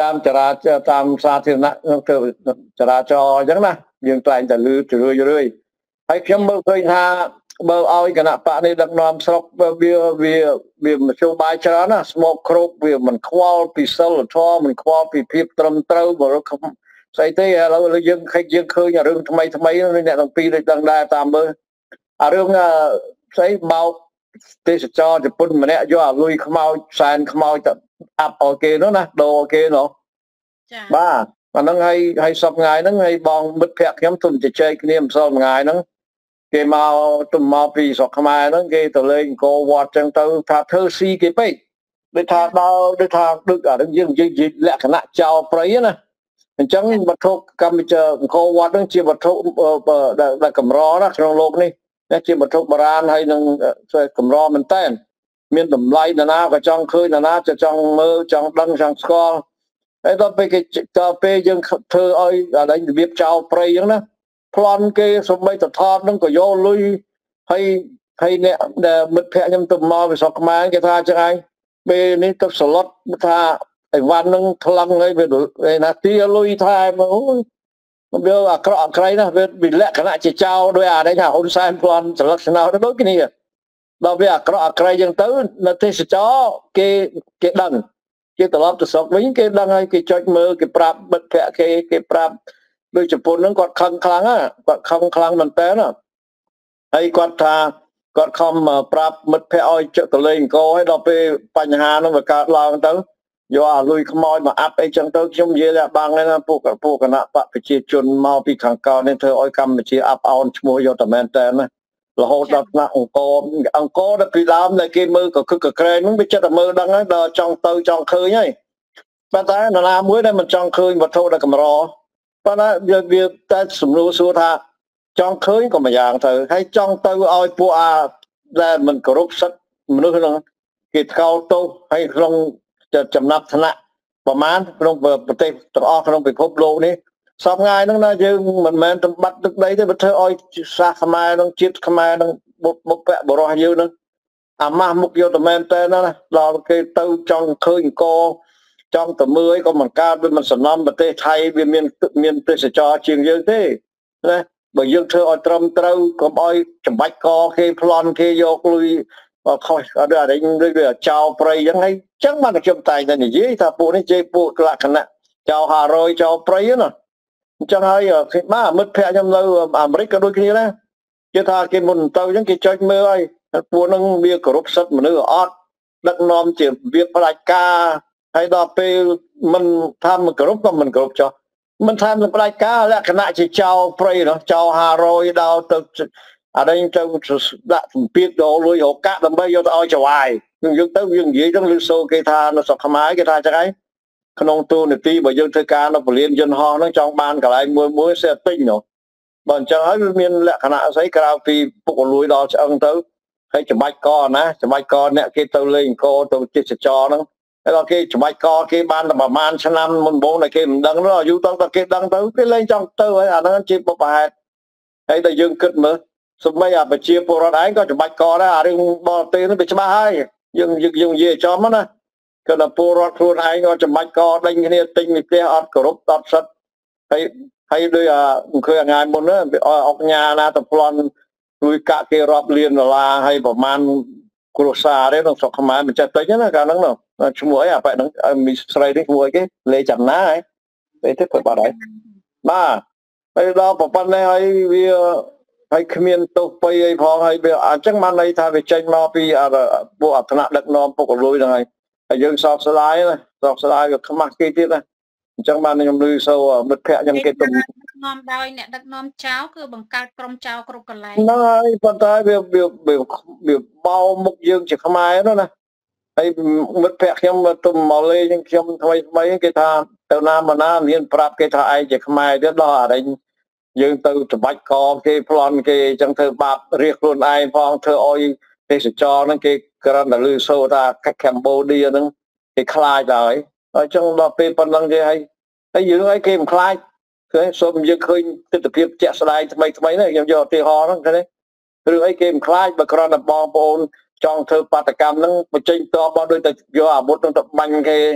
តាមចរាចរណ៍តាមសាធារណៈធ្វើចរាចរណ៍អញ្ចឹងណាយើងតែងតែលឺរឿយហើយខ្ញុំមើលឃើញថាបើឲ្យគណៈបកនេះដឹកនាំស្រុកវាមធ្យោបាយច្រើនណាស្មោកគ្រោកវាមិនខ្វល់ពីសិលធម៌មិនខ្វល់ពីភាពត្រឹមត្រូវស្អីទេឥឡូវយើងឃើញរឿងថ្មីអ្នកទាំងពីរដូចដឹងដែរតាមមើលអារឿងស្អីបោកទេសចរជប៉ុនម្នាក់យកអាលុយខ្មោចសែនខ្មោចទៅអាប់ឲ្យគេនោះណាដូរគេនោះចាបាទអាហ្នឹងហើយសពថ្ងៃហ្នឹងហើយបងមិត្តភក្តិខ្ញុំទុំជជែកគ្នាម្សិលមួយថ្ងៃហ្នឹងគេមកពីស្រុកខ្មែរហ្នឹងគេទៅលេងអង្គរវត្តចឹងទៅថាធ្វើស៊ីគេពេកដូចថាដូចអាហ្នឹងយើងនិយាយលក្ខណៈចោលព្រៃណាអញ្ចឹងវត្ថុកម្ពុជាអង្គរវត្តហ្នឹងជាវត្ថុដែលកម្រណាក្នុងโลกនេះជាវត្ថុបុរាណហើយនឹងកម្រមែនតើមានតម្លៃណាក៏ចង់ឃើញណាចង់មើលចង់ដឹងចង់ស្គាល់ហើយដល់ពេលយើងធ្វើឲ្យអានេះរបៀបចោលព្រៃអញ្ចឹងណាប្លន់គេសម្បីតថតហ្នឹងក៏យកលុយហើយអ្នកមិត្តភក្តិខ្ញុំទៅមកពីស្រុកខ្មែរគេថាចឹងឯងពេលនេះទៅសឡុតថាអីវ៉ាន់ហ្នឹងថ្លឹងហើយវាណាទីលុយថែមកអូយវាអាក្រក់អក្រៃណាវាលក្ខណៈជាចោលដោយអានេះថាហ៊ុនសែនប្លន់ស្លឹកស្នោដូចគ្នាដល់វាអាក្រក់អក្រៃចឹងទៅនៅទេសចរគេដឹងគេត្រឡប់ទៅស្រុកវិញគេដឹងហើយគេចុចមើលគេប្រាប់មិត្តភក្តិគេប្រាប់ដូចជប៉ុនហ្នឹងគាត់ខឹងខ្លាំងគាត់ខឹងខ្លាំងមែនតើហើយគាត់ថាគាត់ខំប្រាប់មិត្តភក្តិឲ្យទៅលេងអង្គរហើយដល់ពេលបញ្ហាហ្នឹងវាកើតឡើងទៅយកអាលុយខ្មោចមកអាប់អីចឹងទៅខ្ញុំនិយាយថាបាំងណាពួកគណៈបកប្រជាជនមកពីខាងកោនេះធ្វើឲ្យកម្ពុជាអាប់អោនឈ្មោះយកតែមែនតើណារហូតដល់ថ្នាក់អង្គរដល់ពីដើមដែលគេមើលក៏ក្រែងហ្នឹងវាចិត្តតែមើលដឹងហើយដល់ចង់ទៅចង់ឃើញហើយប៉ុន្តែនរណាមួយដែលមិនចង់ឃើញវត្ថុដែលកម្រប៉ុន្តែវាតែសំណួរសួរថាចង់ឃើញក៏មួយយ៉ាងទៅហើយចង់ទៅឲ្យពួកដែលមិនគោរពសិទ្ធិមនុស្សហ្នឹងគេថ្កោលទោសហើយក្នុងចំណាត់ថ្នាក់ប្រមាណក្នុងប្រទេសទាំងអស់ក្នុងពិភពលោកនេះសពថ្ងៃហ្នឹងណាយើងមិនមែនតែបាត់ទឹកដីទេបើធ្វើឲ្យសាសខ្មែរហ្នឹងជាតិខ្មែរហ្នឹងបុព្វបុរសយើងហ្នឹងអាម៉ាស់មុខយកតែមែនតើណាដល់គេទៅចង់ឃើញអង្គចង់ទៅមើលក៏មិនកើតវាមិនសំណំប្រទេសថៃវាមានទេសចរជាងយើងទេណាបើយើងធ្វើឲ្យត្រឹមត្រូវកុំឲ្យចំបាច់កគេប្លន់គេយកលុយខុសអត់អីដូចវាចោលព្រៃអញ្ចឹងហើយអញ្ចឹងបានខ្ញុំតែងតែនិយាយថាពួកនេះជ័យពួកលក្ខណៈចោល500ចោលព្រៃណាអញ្ចឹងហើយបាទមិត្តភក្តិខ្ញុំនៅអាមេរិកក៏ដូចគ្នាដែរគេថាគេមុនទៅអញ្ចឹងគេចុចមើលហើយពួកហ្នឹងវាគោរពសិទ្ធិមនុស្សអត់ដឹកនាំជាវាផ្ដាច់ការហើយដល់ពេលមិនថាមិនគោរពក៏មិនគោរពចុះមិនថាមិនផ្ដាច់ការលក្ខណៈជាចោលព្រៃនោះចោល500ដល់ទៅអានេះទៅដាក់សម្ពាធដល់លុយរកាក់ដើម្បីយកទៅឲ្យចវាយយើងទៅយើងនិយាយទៅលឺសូគេថានៅស្រុកខ្មែរគេថាចឹងឯងក្នុងទូនាទីបើយើងធ្វើការនៅពលានយន្តហោះហ្នឹងចង់បានកន្លែងមួយសេទិញនោះបើអញ្ចឹងហើយវាមានលក្ខណៈស្អីក្រៅពីពុកលួយដល់ឆ្អឹងទៅហើយច្បាច់កណាច្បាច់កអ្នកគេទៅលេងអង្គរទៅទេសចរហ្នឹងហើយដល់គេច្បាច់កគេបានតែប្រហែលឆ្នាំមុនបងតែគេមិនដឹងនោះយូរទៅគេដឹងទៅគេលេងចង់ទៅហើយអាហ្នឹងជាបុព្វហេតុហើយតែយើងគិតមើលសម្បីអាប្រជាពលរដ្ឋឯងក៏ច្បាច់កដែរអារឿងបរទេសនេះវាច្បាស់ហើយយើងនិយាយចំណាគឺដល់ពលរដ្ឋខ្លួនឯងក៏ច្បាច់កដេញគ្នាទិញពីផ្ទះអត់គោរពអត់សិទ្ធហើយដោយអង្គើថ្ងៃមុនវាអុកញ៉ាណាទៅប្លន់លួយកាក់គេរាប់លានដុល្លារហើយប្រហែលគ្រួសារទេក្នុងស្រុកខ្មែរមិនចេះទិញណាកាលហ្នឹងឈ្មោះអីអាប៉ែហ្នឹងមីស្រីនេះឈ្មោះអីគេលេចំណាហើយពេលទៅគាត់បាត់ហើយបាទហើយដល់ប្រព័ន្ធនេះហើយវាហើយគ្មានទោសពៃអីផងហើយវាអញ្ចឹងបានន័យថាវាចេញមកពីពួកអធនៈដឹកនាំពុកលួយហ្នឹងហើយយើងសោកស្ដាយណាសោកស្ដាយវាខ្មាស់គេទៀតណាអញ្ចឹងបានខ្ញុំឮសូវមិត្តភក្តិខ្ញុំគេទុំនាំដោយអ្នកដឹកនាំចៅគឺបង្កើតក្រុមចៅគ្រប់កន្លែងហ្នឹងហើយប៉ុន្តែវាបោមុខយើងជាខ្មែរនោះណាហើយមិត្តភក្តិខ្ញុំទុំមកលេងខ្ញុំថ្មីគេថាទៅណាមកណាមានប្រាប់គេថាឯងជាខ្មែរទៀតដល់អរិញយើងទៅច្បាច់កគេប្លន់គេអញ្ចឹងធ្វើបាបរៀសខ្លួនឯងផងធ្វើឲ្យទេសចរហ្នឹងគេគ្រាន់តែឮសូរថាកម្ពុជាហ្នឹងគេខ្លាចហើយអញ្ចឹងដល់ពេលប៉ុណ្ណឹងគេហើយយើងឲ្យគេមិនខ្លាចគឺសូមយើងឃើញទស្សនវិជ្ជាជាក់ស្ដែងថ្មីនេះខ្ញុំយកឧទាហរណ៍ហ្នឹងឃើញទេឬអីគេមិនខ្លាចបើគ្រាន់តែបងប្អូនចង់ធ្វើបាតកម្មហ្នឹងបញ្ចេញតបដូចតែយកអាវុធហ្នឹងទៅបាញ់គេ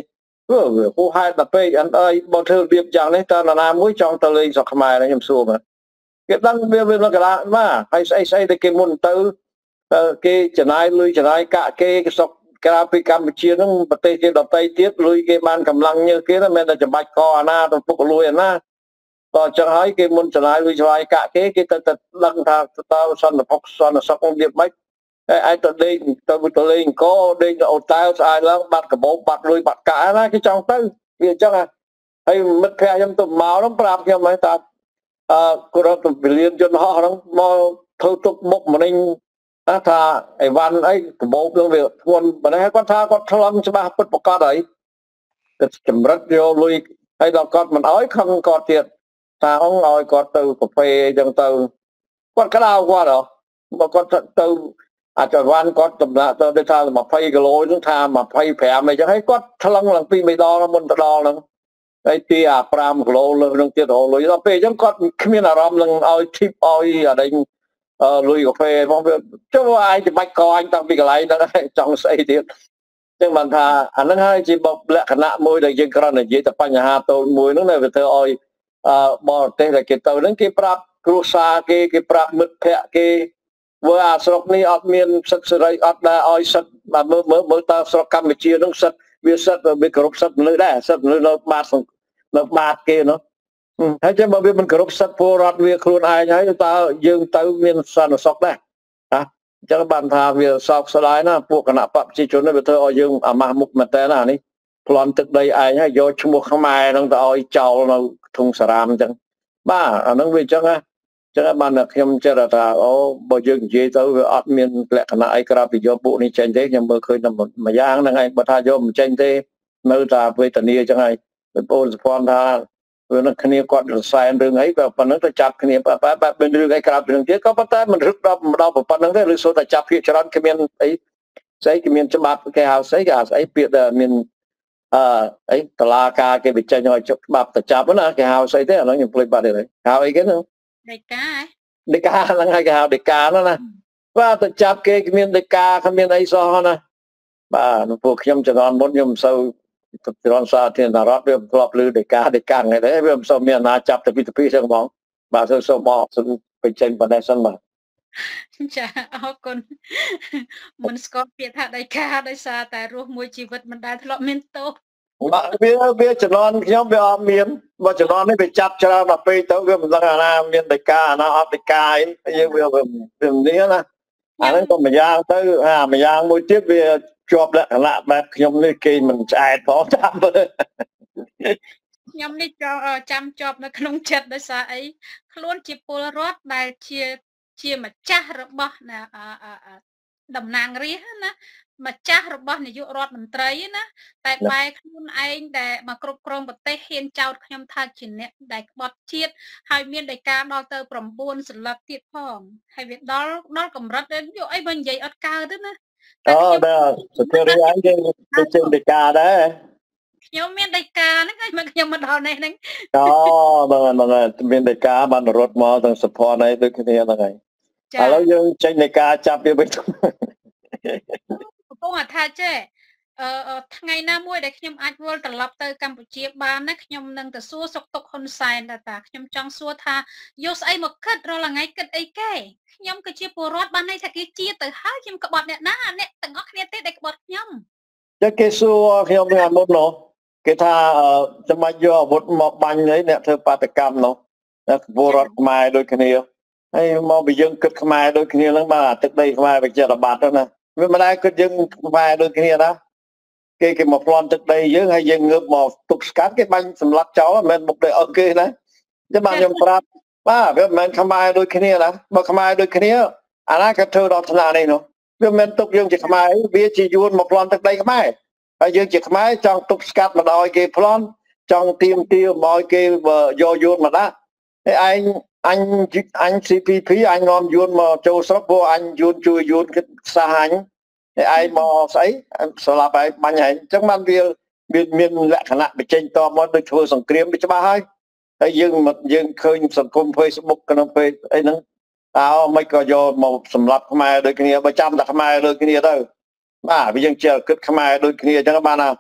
ហូហែតដល់ពេកអត់អីបើធ្វើរបៀបយ៉ាងនេះតើណាមួយចង់ទៅលេងស្រុកខ្មែរខ្ញុំសួរមើលគេដឹងវាកន្លះមកហើយស្អីដែលគេមុនទៅគេចំណាយលុយចំណាយកាក់គេស្រុកក្រៅពីកម្ពុជាហ្នឹងប្រទេសគេដទៃទៀតលុយគេបានកម្លាំងញើសគេមិនមែនតែចំបាច់កអាណាទៅពុកលួយអាណាតអញ្ចឹងហើយគេមុនចំណាយលុយឆ្លាយកាក់គេទៅដឹងថាតើសន្តិសុខសន្តិសុខរបៀបម៉េចតែឯងទៅលេងទៅលេងអង្គលេងទៅអូតែស្អាតឡើងបាត់កាបោបាត់លុយបាត់កាក់ណាគេចង់ទៅវាអញ្ចឹងហើយមិត្តភក្តិខ្ញុំទៅមកហ្នឹងប្រាប់ខ្ញុំហើយថាគាត់ទៅពលានយន្តហោះហ្នឹងមកធ្វើទុកមុខម្នេញថាអីវ៉ាន់អីកាបោហ្នឹងវាធ្ងន់ប៉ុន្តែគាត់ថាគាត់ឆ្លងច្បាស់ពិតប្រកបហើយគាត់ចម្រិតយកលុយហើយដល់គាត់មិនអោយខឹងគាត់ទៀតថាអងឲ្យគាត់ទៅកាហ្វេអញ្ចឹងទៅគាត់ក្តៅគាត់បើគាត់ទៅអាចវ៉ាន់គាត់តម្លាក់ទៅថា20គីឡូហ្នឹងថា25អីចឹងហើយគាត់ឆ្លងឡើងពី3ដងមុនទៅដល់ហ្នឹងហើយទីអា5គីឡូលើនឹងទៀតរលុយដល់ពេលអញ្ចឹងគាត់គ្មានអារម្មណ៍នឹងឲ្យ tip ឲ្យអាដេញលុយកាហ្វេផងវាចុះឯងច្បាច់កអញតាំងពីកន្លែងហ្នឹងចង់ស្អីទៀតអញ្ចឹងបានថាអាហ្នឹងហើយជាលក្ខណៈមួយដែលយើងគ្រាន់តែនិយាយតែបញ្ហាតូចមួយហ្នឹងវាធ្វើឲ្យបរទេសដែលគេទៅហ្នឹងគេប្រាប់គ្រួសារគេប្រាប់មិត្តភ័ក្តិគេធ្វើអាស្រុកនេះអត់មានសិទ្ធិសេរីអត់ដែរឲ្យសិទ្ធិមើលតើស្រុកកម្ពុជាហ្នឹងសិទ្ធិវាគោរពសិទ្ធិមនុស្សដែរសិទ្ធិមនុស្សនៅបាតគេនោះហើយចឹងបើវាមិនគោរពសិទ្ធិពលរដ្ឋវាខ្លួនឯងហើយតើយើងទៅមានសន្តិសុខដែរណាអញ្ចឹងបានថាវាសោកស្ដាយណាពួកគណៈបព្វជិជននេះវាធ្វើឲ្យយើងអាម៉ាស់មុខមែនតើណានេះប្លន់ទឹកដីឯងហើយយកឈ្មោះខ្មែរហ្នឹងទៅឲ្យចោលនៅធុងសារ៉ាមអញ្ចឹងបាទអាហ្នឹងវាអញ្ចឹងណាចឹងបានខ្ញុំចេះថាអូបើយើងនិយាយទៅវាអត់មានលក្ខណៈអីក្រៅពីយកពួកនេះចេញទេខ្ញុំមើលឃើញតែមួយយ៉ាងហ្នឹងហើយបើថាយកមិនចេញទេនៅតែវេទនាចឹងហើយបងប្អូនសុភ័ណ្ឌថាវានឹងគ្នាគាត់រសែនរឿងអីក៏ប៉ុណ្្នឹងទៅចាប់គ្នាបែបមានរឿងអីក្រៅពីរឿងទៀតក៏ប៉ុន្តែមិនរឹកដល់ប៉ុណ្្នឹងទេឬសូតែចាប់ភាគច្រើនគ្មានអីស្អីគេមានច្បាប់គេហៅស្អីគេហៅស្អីពាក្យដែលមានអីតឡាការគេបញ្ចេញឲ្យច្បាប់ទៅចាប់ណាគេហៅស្អីទេអាហ្នឹងខ្ញុំភ្លេចបាត់ហើយហៅអីគេហ្នឹងដីកាហ្នឹងហើយគេហៅដីកាហ្នឹងណាបាទទៅចាប់គេគ្មានដីកាគ្មានអីសោះណាបាទពួកខ្ញុំជំនាន់មុនខ្ញុំមិនសូវជំនាន់សាធារណរដ្ឋវាធ្លាប់ឮដីកាថ្ងៃនេះវាមិនសូវមានអាណាចាប់ទៅពីចឹងហ្មងបាទសូមអរគុណបញ្ចេញប៉ុណ្ណេះសិនបាទចាអរគុណមិនស្គាល់ពាក្យថាដីកាដោយសារតែរស់មួយជីវិតមិនដែលធ្លាប់មានទោសបាទវាជំនាន់ខ្ញុំវាអត់មានបើជំនាន់នេះវាចាប់ច្រើនដល់ពេលទៅវាមិនដឹងអាណាមានដីកាអាណាអត់ដីកាអីយើងវានេះណាអាហ្នឹងក៏ម្យ៉ាងទៅម្យ៉ាងមួយទៀតវាជាប់លក្ខណៈបែបខ្ញុំនេះគេមិនឆ្អែតផងចាំមើលខ្ញុំនេះចាំជាប់នៅក្នុងចិត្តដោយសារអីខ្លួនជាពលរដ្ឋដែលជាម្ចាស់របស់តំណាងរាស្ត្រណាម្ចាស់របស់នាយករដ្ឋមន្ត្រីណាតែបែរខ្លួនឯងដែលមកគ្រប់គ្រងប្រទេសហ៊ានចោទខ្ញុំថាជាអ្នកដែលក្បត់ជាតិហើយមានដីកាដល់ទៅ9សន្លឹកទៀតផងហើយវាដល់កម្រិតយកអីបើនិយាយអត់កើតទេណាតែសុធារីឯងគេចេញដីកាដែរខ្ញុំមានដីកាហ្នឹងហើយមកខ្ញុំមកដល់នេះហ្នឹងបងមានដីកាបានរត់មកទាំងសុភ័ណ្ឌឯងដូចគ្នាហ្នឹងហើយឥឡូវយើងចេញដីកាចាប់វាវិញកំពុងថាចេះថ្ងៃណាមួយដែលខ្ញុំអាចវិលត្រឡប់ទៅកម្ពុជាបានណាខ្ញុំនឹងទៅសួរសុខទុក្ខហ៊ុនសែនតាខ្ញុំចង់សួរថាយកស្អីមកគិតរាល់ថ្ងៃគិតអីគេខ្ញុំគឺជាពលរដ្ឋបានន័យថាគេជាទៅហើយខ្ញុំក្បត់អ្នកណាអ្នកទាំងអស់គ្នាទេដែលក្បត់ខ្ញុំចឹងគេសួរខ្ញុំថ្ងៃមុននោះគេថាចាំបាច់យកអាវុធមកបាញ់អីអ្នកធ្វើបាតកម្មនោះពលរដ្ឋខ្មែរដូចគ្នាហើយមកពីយើងគិតខ្មែរដូចគ្នាហ្នឹងបាទទឹកដីខ្មែរវិជារបាត់ទៅណាវាមិនដែរគិតយើងខ្មែរដូចគ្នាណាគេមកប្លន់ទឹកដីយើងហើយយើងងើបមកទុកស្កាត់គេបាញ់សម្លាប់ចោលមិនមែនមុខទៅអត់គេណាចឹងបាទខ្ញុំប្រាប់បាទវាមិនមែនខ្មែរដូចគ្នាណាបើខ្មែរដូចគ្នាអាណាគេធ្វើដល់ថ្នាក់នេះនោះវាមិនមែនទុកយើងជាខ្មែរវាជាយួនមកប្លន់ទឹកដីខ្មែរហើយយើងជាខ្មែរចង់ទុកស្កាត់មកដល់គេប្លន់ចង់ទៀមទាមកឲ្យគេយកយួនមកដាក់ហើយអញ CPP អញនាំយួនមកចូលស្រុកព្រោះអញយួនជួយយួនគិតសាហាញហើយឯងមកស្អីស្លាប់ហើយបាញ់ហើយអញ្ចឹងបានវាមានលក្ខណៈបញ្ចេញតមកដូចធ្វើសង្គ្រាមវាច្បាស់ហើយយើងឃើញសង្គម Facebook ក្នុងពេលអីហ្នឹងតើមិនក៏យកមកសម្រាប់ខ្មែរដូចគ្នាបើចាំតែខ្មែរដូចគ្នាទៅបាទវាយើងចេះគិតខ្មែរដូចគ្នាអញ្ចឹងបាន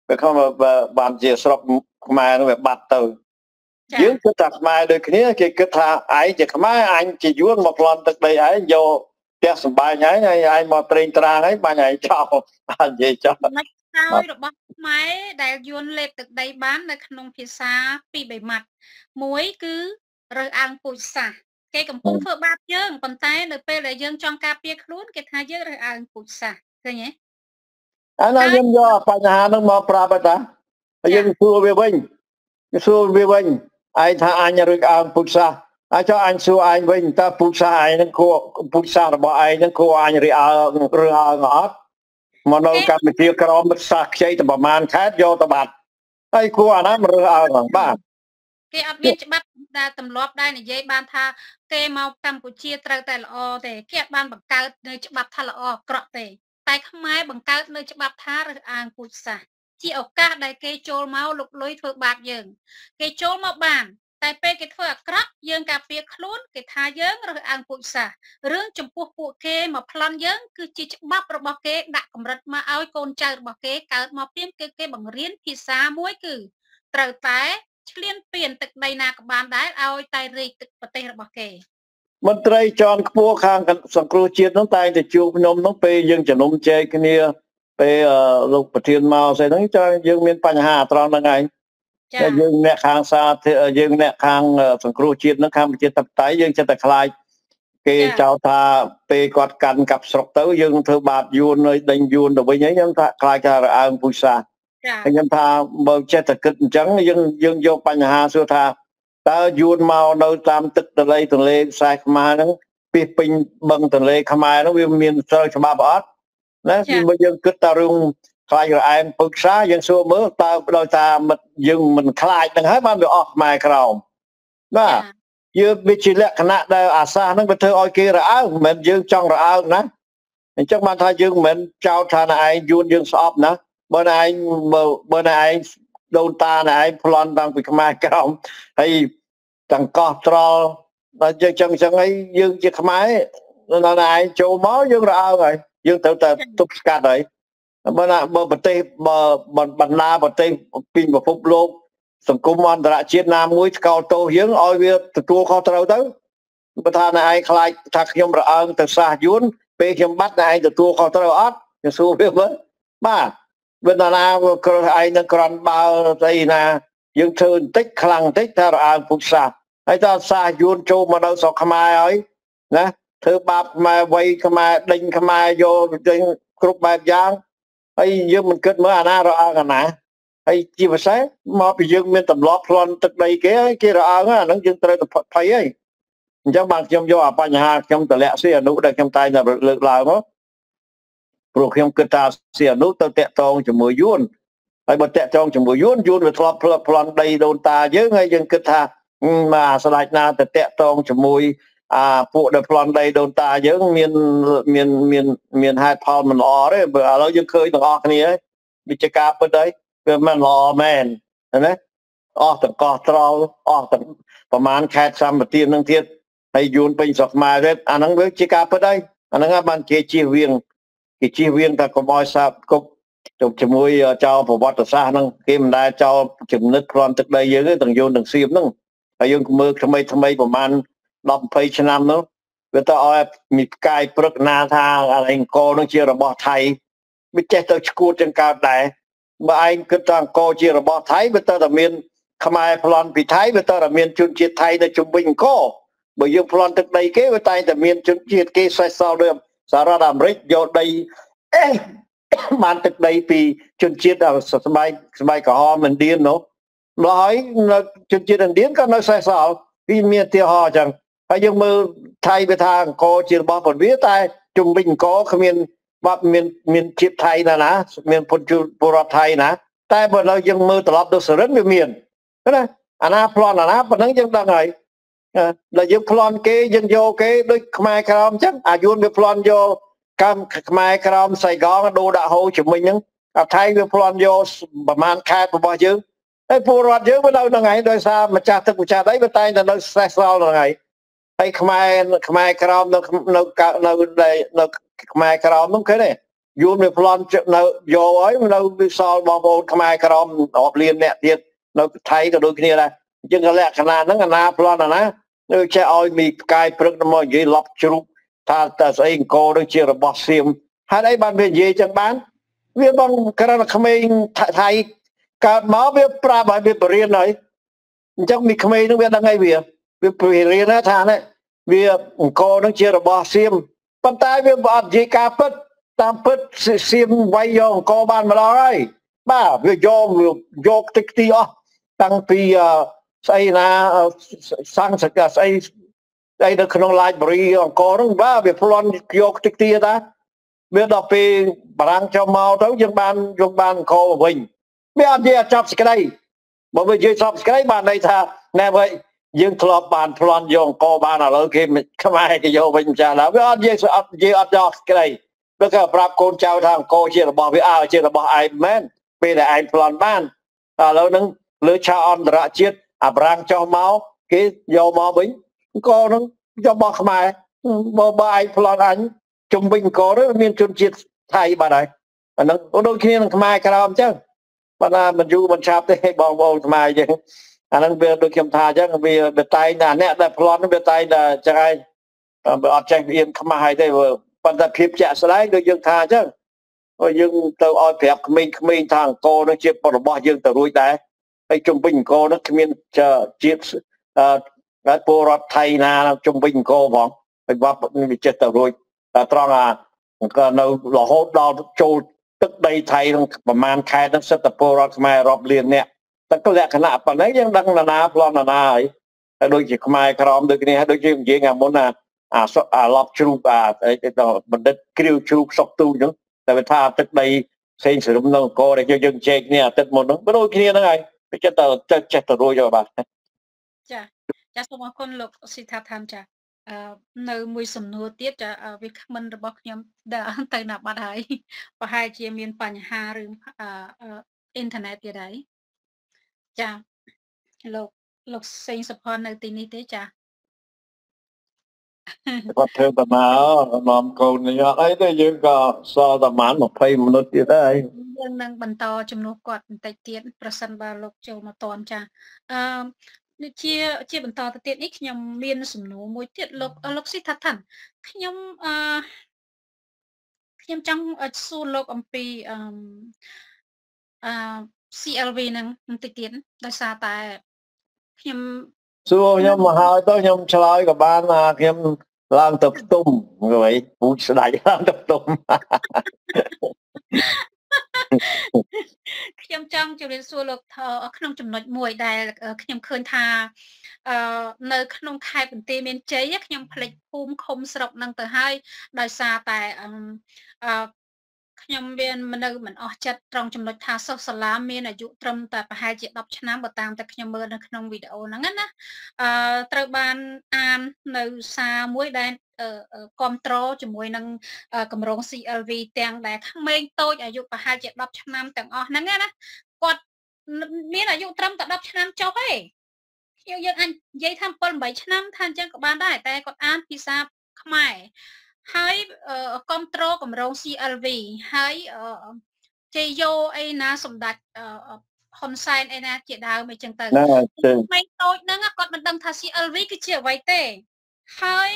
វាខំបានជាស្រុកខ្មែរនោះវាបាត់ទៅយើងគិតថាខ្មែរដូចគ្នាគេគិតថាឯងជាខ្មែរអញជាយួនមកប្លន់ទឹកដីឯងយកផ្ទះសម្បែងឯងមកត្រេងត្រាងឯងបាញ់ឯងចោលបាននិយាយចោលមិនខ្សោយរបស់ខ្មែរដែលយួនលេបទឹកដីបាននៅក្នុងភាសា2-3ម៉ាត់មួយគឺរើសអើងពូជសាសន៍គេកំពុងធ្វើបាបយើងប៉ុន្តែនៅពេលដែលយើងចង់ការពារខ្លួនគេថាយើងរើសអើងពូជសាសន៍ឃើញទេអានោះយើងយកបញ្ហាហ្នឹងមកប្រាប់តាយើងសួរវាវិញឯងថាអញរើសអើងពូជសាសន៍អាចអញសួរឯងវិញតើពូជសាសន៍ឯងហ្នឹងគួរពូជសាសន៍របស់ឯងហ្នឹងគួរអញរើសអើងអត់មកនៅកម្ពុជាក្រមមិត្តសាសន៍ខ្ចីតែប្រហែលខេត្តយកទៅបាត់ហើយគួរអាណារើសអើងបាទគេអត់មានច្បាប់ដែលទម្លាប់ដែលនិយាយបានថាគេមកកម្ពុជាត្រូវតែល្អទេគេអត់បានបង្កើតនៅច្បាប់ថាល្អអាក្រក់ទេតែខ្មែរបង្កើតនៅច្បាប់ថារើសអើងពូជសាសន៍ជាឱកាសដែលគេចូលមកលុកលុយធ្វើបាបយើងគេចូលមកបានតែពេលគេធ្វើអាក្រក់យើងការពារខ្លួនគេថាយើងរើសអើងពូជសាសន៍រឿងចំពោះពួកគេមកប្លន់យើងគឺជាច្បាប់របស់គេដាក់កម្រិតមកឲ្យកូនចៅរបស់គេកើតមកព្រាមគេបង្រៀនភាសាមួយគឺត្រូវតែឆ្លៀនពៀនទឹកដីណាក៏បានដែរឲ្យតែរីកទឹកប្រទេសរបស់គេមន្ត្រីជាន់ខ្ពស់ខាងសង្គ្រោះជាតិនោះតែងតែជួបខ្ញុំនោះពេលយើងជំនុំជែកគ្នាពេលលោកប្រធានមកស្អីហ្នឹងចុះយើងមានបញ្ហាត្រង់ហ្នឹងឯងតែយើងអ្នកខាងយើងអ្នកខាងសង្គ្រោះជាតិហ្នឹងកម្ពុជាតបតៃយើងចិត្តតែខ្លាចគេចោទថាពេលគាត់កាន់កាប់ស្រុកទៅយើងធ្វើបាបយួននៅដេញយួនទៅវិញហើយខ្ញុំថាខ្លាចថារអើងពូជសាសន៍ខ្ញុំថាបើចេះតែគិតអញ្ចឹងយើងយកបញ្ហាសួរថាតើយួនមកនៅតាមទឹកទន្លេខ្សែខ្មែរហ្នឹងពីពេញបឹងទន្លេខ្មែរហ្នឹងវាមានត្រូវច្បាប់អត់ណាបើយើងគិតតែរឿងខ្លាចរអែមពឹកសាយើងសួរមើលតើដោយតាមយើងមិនខ្លាចហ្នឹងហើយបានវាអស់ខ្មែរក្រោមបាទយើងវាជាលក្ខណៈដែលអាសាសហ្នឹងវាធ្វើឲ្យគេរអើងមិនមែនយើងចង់រអើងណាអញ្ចឹងបានថាយើងមិនមែនចោទថាណែឯងយួនយើងស្អប់ណាបើណែឯងដូនតាណែឯងប្លន់តាំងពីខ្មែរក្រោមហើយទាំងកោះត្រល់ដល់យើងចឹងហើយយើងជាខ្មែរណែឯងចូលមកយើងរអើងហើយយើងត្រូវតែទប់ស្កាត់ហើយបើប្រទេសបណ្ដាប្រទេសពីពិភពលោកសង្គមអន្តរជាតិណាមួយស្កោតទោសយើងឲ្យវាទទួលខុសត្រូវទៅបើថាណែឯងខ្លាចថាខ្ញុំរអើងទៅសាសយួនពេលខ្ញុំបាត់ណែឯងទទួលខុសត្រូវអត់ខ្ញុំសួរវាមើលបាទបើណាគ្រូឯងនឹងក្រាន់បើស្អីណាយើងធ្វើបន្តិចខ្លាំងបន្តិចថារអើងពុទ្ធសាសន៍ហើយថាសាសយួនចូលមកនៅស្រុកខ្មែរហើយណាធ្វើបាបខ្មែរវ័យខ្មែរដេញខ្មែរយកទៅគ្រប់បែបយ៉ាងហើយយើងមិនគិតមើលអាណារអើងអាណាហើយជាពិសេសមកពីយើងមានទម្លាប់ប្លន់ទឹកដីគេរអើងអាហ្នឹងយើងត្រូវតែភ័យហើយអញ្ចឹងបានខ្ញុំយកអាបញ្ហាខ្ញុំតម្លាក់ស៊ីអនុដែលខ្ញុំតែងតែលើកឡើងមកព្រោះខ្ញុំគិតថាស៊ីអនុទៅតាក់ទងជាមួយយួនហើយបើតាក់ទងជាមួយយួនវាធ្លាប់ប្លន់ដីដូនតាយើងហើយយើងគិតថាមកស្ដេចណាទៅតាក់ទងជាមួយពួកដែលប្លន់ដីដូនតាយើងមានហេតុផលមិនល្អទេបើឥឡូវយើងឃើញទាំងអស់គ្នាវិជ្ជការពិតហើយវាមិនល្អមែនណាអស់ទាំងកោះត្រល់អស់ទាំងប្រមាណខេត្តសម្បទាននឹងទៀតហើយយួនពេញស្រុកខ្មែរទៀតអាហ្នឹងវាជាការពិតហើយអាហ្នឹងបានគេជៀសវាងតែកុំឲ្យសាបគប់ជាមួយចោលប្រវត្តិសាស្ត្រហ្នឹងគេមិនដែលចោលចំណិតប្លន់ទឹកដីយើងទេទាំងយួនទាំងសៀមហ្នឹងហើយយើងមើលថ្មីប្រហែល10-20ឆ្នាំនោះវាទៅឲ្យមានផ្កាយព្រឹកណាថាអង្គរនឹងជារបស់ថៃវាចេះទៅឈួតចឹងកើតដែរបើឯងគិតថាអង្គរជារបស់ថៃវាទៅតែមានខ្មែរប្លន់ពីថៃវាទៅតែមានជនជាតិថៃនៅជុំវិញអង្គរបើយើងប្លន់ទឹកដីគេវាតែងតែមានជនជាតិគេសេសសល់ដូចសហរដ្ឋអាមេរិកយកដីបានទឹកដីពីជនជាតិស្បែកក្រហមឥណ្ឌានោះម្ល៉េះហើយនៅជនជាតិឥណ្ឌាក៏នៅសេសសល់ពីមានទីហោអញ្ចឹងហើយយើងមើលថៃវាថាអង្គរជារបស់ពលវាតែជុំវិញអង្គរគ្មានបាត់មានជាតិថៃណាមានពលរដ្ឋថៃណាតែបើនៅយើងមើលត្រឡប់ទៅសរិនវាមានណាអាណាប្លន់អាណាប៉ុណ្ណឹងយើងដឹងហើយដល់យើងប្លន់គេយើងយកគេដូចខ្មែរក្រមអញ្ចឹងអាយួនវាប្លន់យកខ្មែរក្រមសៃកងដូរដាក់ហូរជំនាញហ្នឹងអាថៃវាប្លន់យកប្រមាណខេត្តរបស់យើងហើយពលរដ្ឋយើងវានៅហ្នឹងហើយដោយសារម្ចាស់ទឹកម្ចាស់ដីវាតែងតែនៅសេសសល់ហ្នឹងហើយហើយខ្មែរក្រមនៅខ្មែរក្រមហ្នឹងឃើញទេយួនវាប្លន់នៅយកហើយនៅវិសល់បងប្អូនខ្មែរក្រមរាប់លានអ្នកទៀតនៅថៃក៏ដូចគ្នាដែរអញ្ចឹងលក្ខណៈហ្នឹងអាណាប្លន់អាណានៅចេះឲ្យមីផ្កាយព្រឹកមកនិយាយឡប់ជ្រូកថាតែស្អីអង្គរនឹងជារបស់សៀមហេតុអីបានវានិយាយចឹងបានវាបងក្រណក្មេងថៃកើតមកវាប្រាប់ឲ្យវាបរៀនហើយអញ្ចឹងមីក្មេងនឹងវាដឹងអីវារៀនថានេះវាអង្គរនឹងជារបស់សៀមប៉ុន្តែវាអត់និយាយការពិតតាមពិតសៀមវាយយកអង្គរបានម្ដងហើយបាទវាយកតិចទីអស់តាំងពីស្អីណាសង្ឃសកាស្អីនៅក្នុង library អង្គរហ្នឹងបាទវាប្លន់យកតិចទីតាវាដល់ពេលបារាំងចូលមកទៅយើងបានអង្គរមកវិញវាអត់និយាយចប់សេចក្តីបើវានិយាយចប់សេចក្តីបានន័យថាណែវិញយើងធ្លាប់បានប្លន់យកអង្គរបានឥឡូវគេខ្មែរគេយកវិញម្ចាស់ឡើយវាអត់និយាយអត់យកសេចក្តីវាក៏ប្រាប់កូនចៅថាអង្គរជារបស់វាជារបស់ឯងមែនពេលដែលឯងប្លន់បានឥឡូវហ្នឹងលើឆាកអន្តរជាតិអាបារាំងចុះមកគេយកមកវិញអង្គរហ្នឹងរបស់ខ្មែរបើឯងប្លន់អញជំវិញអង្គរហ្នឹងមានជនជាតិថៃបាត់ហើយអាហ្នឹងដូចគ្នានឹងខ្មែរក្រមអញ្ចឹងប៉ុន្តែមិនយូរមិនឆាប់ទេបងប្អូនខ្មែរយើងអាហ្នឹងវាដូចខ្ញុំថាអញ្ចឹងវាតែងតែអ្នកដែលប្លន់វាតែងតែចឹងឯងវាអត់ចេះរៀនខ្មាស់ហើយទេប៉ុន្តែភាពជាក់ស្ដែងដូចយើងថាអញ្ចឹងយើងទៅឲ្យប្រាប់ក្មេងៗថាអង្គរនោះជារបស់យើងទៅរួចដែរហើយជុំវិញអង្គរនោះគ្មានជាតិពលរដ្ឋថៃណាជុំវិញអង្គរផងហើយបាត់វាចេះទៅរួចតែត្រង់នៅរហូតដល់ចូលទឹកដីថៃនឹងប្រហែលខែនឹងសិទ្ធិពលរដ្ឋខ្មែររាប់លានអ្នកតែក៏លក្ខណៈប៉ុណ្ណេះយើងដឹងណាប្លន់ណាហើយហើយដូចជាខ្មែរក្រមដូចគ្នាហើយដូចជានិយាយមុនអាឡប់ជ្រូកបណ្ឌិតគ្រាវជ្រូកសុកទូអញ្ចឹងតែវាថាទឹកដីផ្សេងសរុបនៅអង្គរដែលយើងជែកគ្នាអាទិត្យមុនហ្នឹងក៏ដូចគ្នាហ្នឹងហើយវាចេះទៅរួចទៅបាទចាសូមអរគុណលោកស៊ីថាថានចានៅមួយសំណួរទៀតចាវាគ្មិនរបស់ខ្ញុំទៅណាបាត់ហើយប្រហែលជាមានបញ្ហារឿងអ៊ីនធឺណិតទៀតហើយចាលោកសេងសុផាន់នៅទីនេះទេចាគាត់ធ្វើតាមកកូននេះអត់អីទេយើងក៏សល់តែប្រហែល20មិនិតទៀតហើយយើងនឹងបន្តជំនួសគាត់បន្តិចទៀតប្រសិនបើលោកចូលមកតន់ចានេះជាបន្តទៅទៀតនេះខ្ញុំមានសំណួរមួយទៀតលោកស៊ីថាថានខ្ញុំចង់សួរលោកអំពីCLV ហ្នឹងបន្តិចទៀតដោយសារតែខ្ញុំសួរខ្ញុំមកហើយទៅខ្ញុំឆ្លើយក៏បានខ្ញុំឡើងទៅផ្ទុំហ្នឹងពូជស្ដាច់ឡើងទៅផ្ទុំខ្ញុំចង់ជម្រាបសួរលោកក្នុងចំណុចមួយដែលខ្ញុំឃើញថានៅក្នុងខេត្តបន្ទាយមានជ័យខ្ញុំផ្លេចភូមិឃុំស្រុកហ្នឹងទៅហើយដោយសារតែខ្ញុំមាននៅមិនអស់ចិត្តត្រង់ចំណុចថាសិស្សសាលាមានអាយុត្រឹមតែប្រហែលជា10ឆ្នាំបើតាមតែខ្ញុំមើលនៅក្នុងវីដេអូហ្នឹងណាត្រូវបានអាននៅសារមួយដែលគ្រប់គ្រងជាមួយនឹងគម្រោង CLV ទាំងដែលក្មេងតូចអាយុប្រហែលជា10ឆ្នាំទាំងអស់ហ្នឹងណាគាត់មានអាយុត្រឹមតែ10ឆ្នាំចុះទេយើងអាចនិយាយថា7 8ឆ្នាំថាអញ្ចឹងក៏បានដែរតែគាត់អានភាសាខ្មែរហើយគ្រប់គ្រងគម្រោង CLV ហើយជ័យយោអីណាសម្ដេចហ៊ុនសែនអីណាជាដើមអីចឹងទៅក្មេងតូចហ្នឹងគាត់មិនដឹងថា CLV គឺជាអ្វីទេហើយ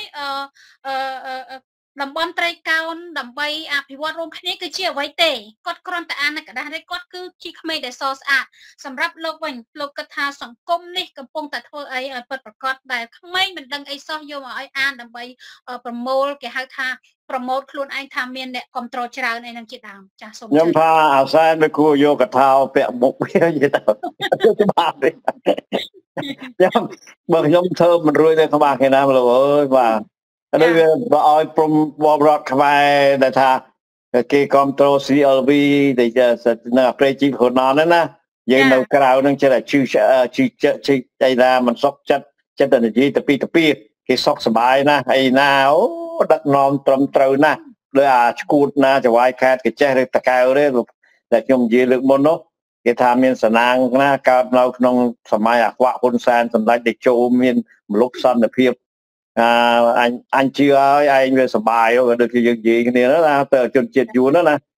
តំបន់ត្រីកោណដើម្បីអភិវឌ្ឍរួមគ្នាគឺជាអ្វីទេគាត់គ្រាន់តែអាននៅกระดาษនេះគាត់គឺជាក្មេងដែលសស្អាតសម្រាប់លោកវិញលោកគិតថាសង្គមនេះកំពុងតែធ្វើអីឲ្យពិតប្រាកដដែលក្មេងមិនដឹងអីសោះយកមកឲ្យអានដើម្បីប្រមូលគេហៅថាប្រម៉ូទខ្លួនឯងថាមានអ្នកគ្រប់គ្រងច្រើនអីហ្នឹងជាដើមចាសូមខ្ញុំថាអាសែនវាគួរយកកថាពាក់មុខវានិយាយទៅបាទខ្ញុំបើខ្ញុំធ្វើមិនរួចទេក្បាលគេណាលោកអើយបាទហើយបើឲ្យព្រមបបរដ្ឋខ្មែរដែលថាគេគ្រប់គ្រង CLV ដែលនៅប្រេជីហ៊ុនណាណាយើងនៅក្រៅនឹងចេះតែជឺអីណាមិនសុខចិត្តតែនិយាយទៅពីគេសុខសប្បាយណាស់អីណាអូដឹកនាំត្រឹមត្រូវណាស់ដោយឈួតណាចវាយខេតកចេះឬតកៅទេតែខ្ញុំនិយាយលើកមុននោះគេថាមានសណាងណាកើតនៅក្នុងសម័យអាខ្វាក់ហ៊ុនសែនសម្ដេចតេជោមានមលុបសន្តិភាពអញជឿហើយឯងវាសប្បាយដូចជាយើងនិយាយគ្នាណាទៅជនជាតិយួនណា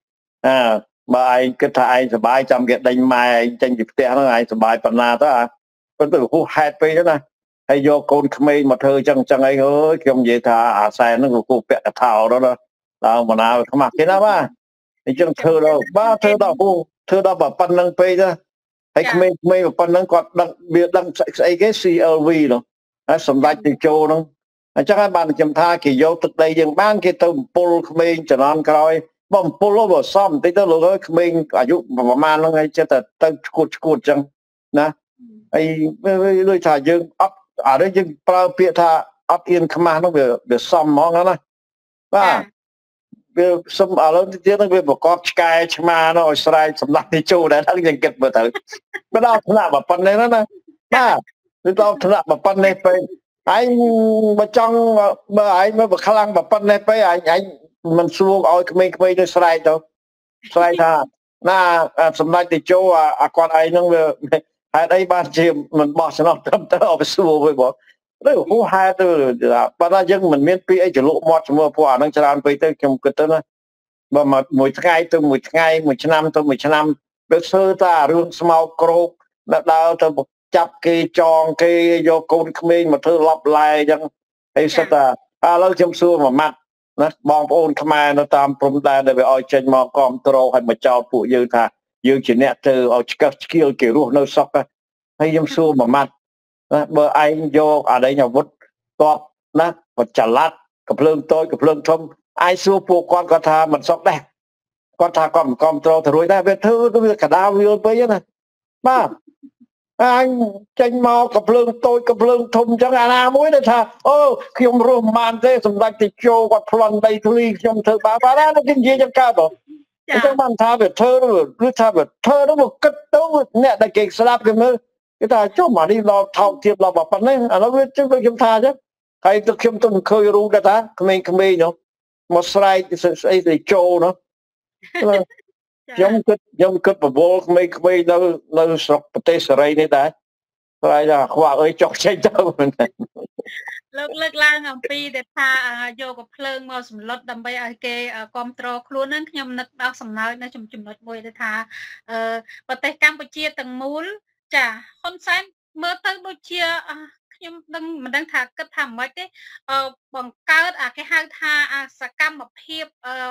បើឯងគិតថាឯងសប្បាយចាំគេដេញម៉ែឯងចេញពីផ្ទះហ្នឹងឯងសប្បាយប៉ុណ្ណាទៅប៉ុន្តែហួសហេតុពេកទៅណាហើយយកកូនក្មេងមកធ្វើចឹងអីអើយខ្ញុំនិយាយថាអាសែនហ្នឹងគូពាក់កថោទៅណាដល់មណាខ្មាស់គេណាបាទអញ្ចឹងធ្វើដល់បាទធ្វើដល់ប៉ុណ្្នឹងពេកទៅហើយក្មេងប៉ុណ្្នឹងគាត់ដឹងវាដឹងស្អីគេ CLV នោះហើយសម្ដេចទៅចូលហ្នឹងអញ្ចឹងហើយបានខ្ញុំថាគេយកទឹកដីយើងបានគេទៅបំពុលក្មេងជំនាន់ក្រោយបំពុលបើសំបន្តិចទៅលោកអើយក្មេងអាយុប្រហែលហ្នឹងហើយចិត្តទៅឈួតអញ្ចឹងណាហើយដូចថាយើងអត់អានេះយើងប្រើពាក្យថាអត់អៀនខ្មាស់ហ្នឹងវាសំហ្មងណាបាទវាសុំឥឡូវទៀតហ្នឹងវាប្រកបឆ្កែឆ្មានោះឲ្យស្រែកសម្លាប់ទីជូរដែរហ្នឹងយើងគិតមើលទៅបើដល់ថ្នាក់ប៉ុណ្ណេះណាបាទវាដល់ថ្នាក់ប៉ុណ្ណេះពេកឯងបើចង់បើឯងមកខ្លាំងប៉ុណ្ណេះពេកឯងមិនស្រួលឲ្យក្មេងៗទៅស្រែកទៅស្រែកថាណាសម្ដេចតេជោអាគាត់ឯងហ្នឹងវាហេតុអីបានជាមិនបោះឆ្នោតត្រឹមត្រូវឲ្យស្រួលវិញបងទៅហួសហេតុទៅបើថាយើងមិនមានពីអីចលក់មាត់ជាមួយពួកអាហ្នឹងច្រើនពេកទៅខ្ញុំគិតទៅណាបើមួយថ្ងៃទៅមួយថ្ងៃមួយឆ្នាំទៅមួយឆ្នាំទៅសើតារឿងស្មោកគ្រោកដើរទៅចាប់គេចងគេយកកូនក្មេងមកធ្វើឡប់ឡែអញ្ចឹងហើយសិតថាឥឡូវខ្ញុំសួរមួយម៉ាត់ណាបងប្អូនខ្មែរនៅតាមព្រំដែនដែលវាឲ្យចេញមកគ្រប់គ្រងឲ្យមកចោទពួកយើងថាយើងជាអ្នកទៅឲ្យឆ្កឹះឆ្កៀលគេរស់នៅសុខហើយខ្ញុំសួរមួយម៉ាត់ណាបើឯងយកអានេះអាវុធតបណាក៏ចល័តកំភ្លើងតូចកំភ្លើងធំឯងសួរពួកគាត់ថាមិនសុខដែរគាត់ថាគាត់មិនគ្រប់គ្រងទៅរួចដែរវាធ្វើវាកដាវាលពេកណាបាទអញចេញមកកំភ្លើងតូចកំភ្លើងធំអញ្ចឹងអាណាមួយដែលថាអូខ្ញុំរស់មិនបានទេសម្ដេចតេជោគាត់ប្លន់ដីធ្លីខ្ញុំធ្វើបាបណាគេនិយាយចឹងកើតហ៎អញ្ចឹងបានថាវាធ្វើគឺថាវាធ្វើទៅមកគិតទៅអ្នកដែលគេស្ដាប់គេមើលគេថាចុះមកនេះដល់ថោកទៀតដល់ប៉ុណ្ណេះឥឡូវវាជិះខ្ញុំថាអញ្ចឹងហើយទៅខ្ញុំទៅឃើញរូបដែរថាក្មេងៗនោះមកស្រែកស្អីតេជោនោះខ្ញុំគិតបវលក្មេងៗនៅស្រុកប្រទេសសេរីនេះដែរតែថាខ្វះអើយចុះចេញទៅលោកលើកឡើងអំពីដែលថាយកកំភ្លើងមកសម្លុតដើម្បីឲ្យគេគ្រប់គ្រងខ្លួនហ្នឹងខ្ញុំនឹកដល់សំណើចនៅចំណុចមួយដែលថាប្រទេសកម្ពុជាទាំងមូលចាហ៊ុនសែនមើលទៅដូចជាខ្ញុំមិនដឹងថាគិតថាម៉េចទេបង្កើតគេហៅថាសកម្មភាព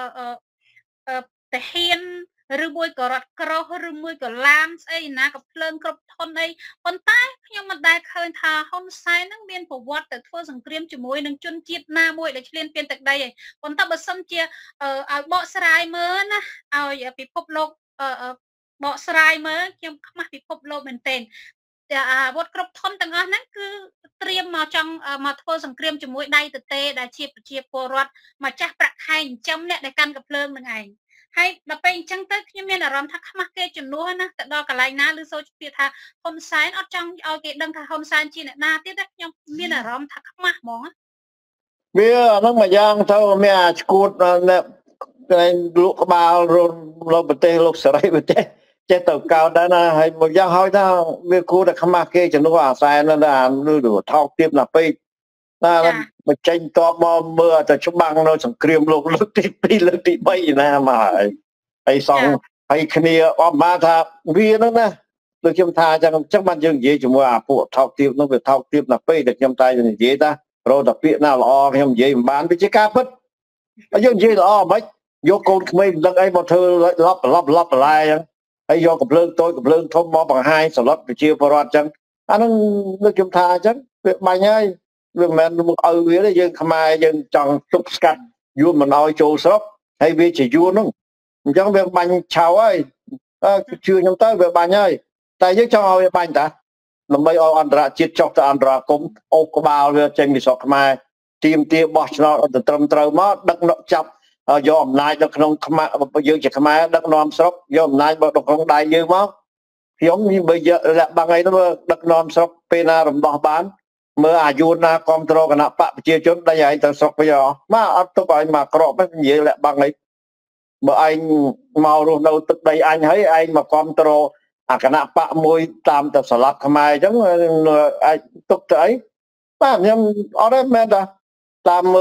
តាហ៊ានឬមួយក៏រត់ក្រោះឬមួយក៏ឡានស្អីណាក៏ភ្លើងគ្រប់ធន់អីប៉ុន្តែខ្ញុំមិនដែលឃើញថាហ៊ុនសែននឹងមានប្រវត្តិទៅធ្វើសង្គ្រាមជាមួយនឹងជនជាតិណាមួយដែលឈ្លានពានទឹកដីឯងប៉ុន្តែបើសិនជាឲ្យបកស្រាយមើលណាឲ្យពិភពលោកបកស្រាយមើលខ្ញុំខ្មាស់ពិភពលោកមែនទែនអាវុធគ្រប់ធន់ទាំងអស់ហ្នឹងគឺត្រៀមមកចង់មកធ្វើសង្គ្រាមជាមួយដៃទទេដែលជាប្រជាពលរដ្ឋម្ចាស់ប្រាក់ខែចិញ្ចឹមអ្នកដែលកាន់កំភ្លើងនឹងឯងហើយដល់ពេលអញ្ចឹងទៅខ្ញុំមានអារម្មណ៍ថាខ្មាស់គេជំនួសណាទៅដល់កន្លែងណាឬសូជាថាហ៊ុនសែនអត់ចង់ឲ្យគេដឹងថាហ៊ុនសែនជាអ្នកណាទៀតទេខ្ញុំមានអារម្មណ៍ថាខ្មាស់ហ្មងវាអាហ្នឹងមួយយ៉ាងទៅមានអាឈួតតែលក់ក្បាលលោកប្រទេសលោកសេរីប្រទេសចេះទៅកោតដែរណាហើយមួយយ៉ាងហើយថាវាគួរតែខ្មាស់គេជំនួសអាសែនណាឬថោកទាបណាពេកតែមកចេញតបមកមើលតែច្បាំងនៅសង្គ្រាមលោកលើកទី2លើកទី3ណាមកហើយសងហើយគ្នាអបមកថាវាហ្នឹងណាដូចខ្ញុំថាអញ្ចឹងបានយើងនិយាយជាមួយអាពួកថោកទាបនោះវាថោកទាបណាពេកតែខ្ញុំតែនិយាយថារកតែពាក្យណាល្អខ្ញុំនិយាយមិនបានវាជាការពិតហើយយើងនិយាយល្អមិនយកកូនក្មេងមិនដឹងអីមកធ្វើឡប់បន្លែអញ្ចឹងហើយយកកំភ្លើងតូចកំភ្លើងធំមកបង្ហាញសន្លត់ប្រជាពលរដ្ឋអញ្ចឹងអាហ្នឹងដូចខ្ញុំថាអញ្ចឹងវាបាញ់ហើយវាមិនមែនមកឲ្យវាទេយើងខ្មែរយើងចង់ទប់ស្កាត់យួនមិនឲ្យចូលស្រុកហើយវាជាយួនហ្នឹងអញ្ចឹងវាបាញ់ឆៅហើយជឿខ្ញុំទៅវាបាញ់ហើយតែយើងចង់ឲ្យវាបាញ់តាដើម្បីឲ្យអន្តរជាតិចុះទៅអន្តរាគមន៍អូក្បាលវាចេញពីស្រុកខ្មែរទៀមទាបោះឆ្នោតទៅត្រឹមត្រូវមកដឹកនាំចាប់យកអំណាចនៅក្នុងខ្មែរយើងជាខ្មែរដឹកនាំស្រុកយកអំណាចមកក្នុងដៃយើងមកខ្ញុំបើលាក់បាំងអីនោះដឹកនាំស្រុកពេលណារំដោះបានមើលអាយុណាគ្រប់គ្រងគណៈបកប្រជាជនដៃឯងទៅស្រុកវិញអស់មកអត់ទុកឲ្យមកក្របនិយាយលាក់បាំងអីបើឯងមករស់នៅទឹកដីអញហើយឯងមកគ្រប់គ្រងអាគណៈបកមួយតាមទៅស្លាប់ខ្មែរអញ្ចឹងអាចទុកទៅអីបាទខ្ញុំអត់ទេមែនតាតាមមើល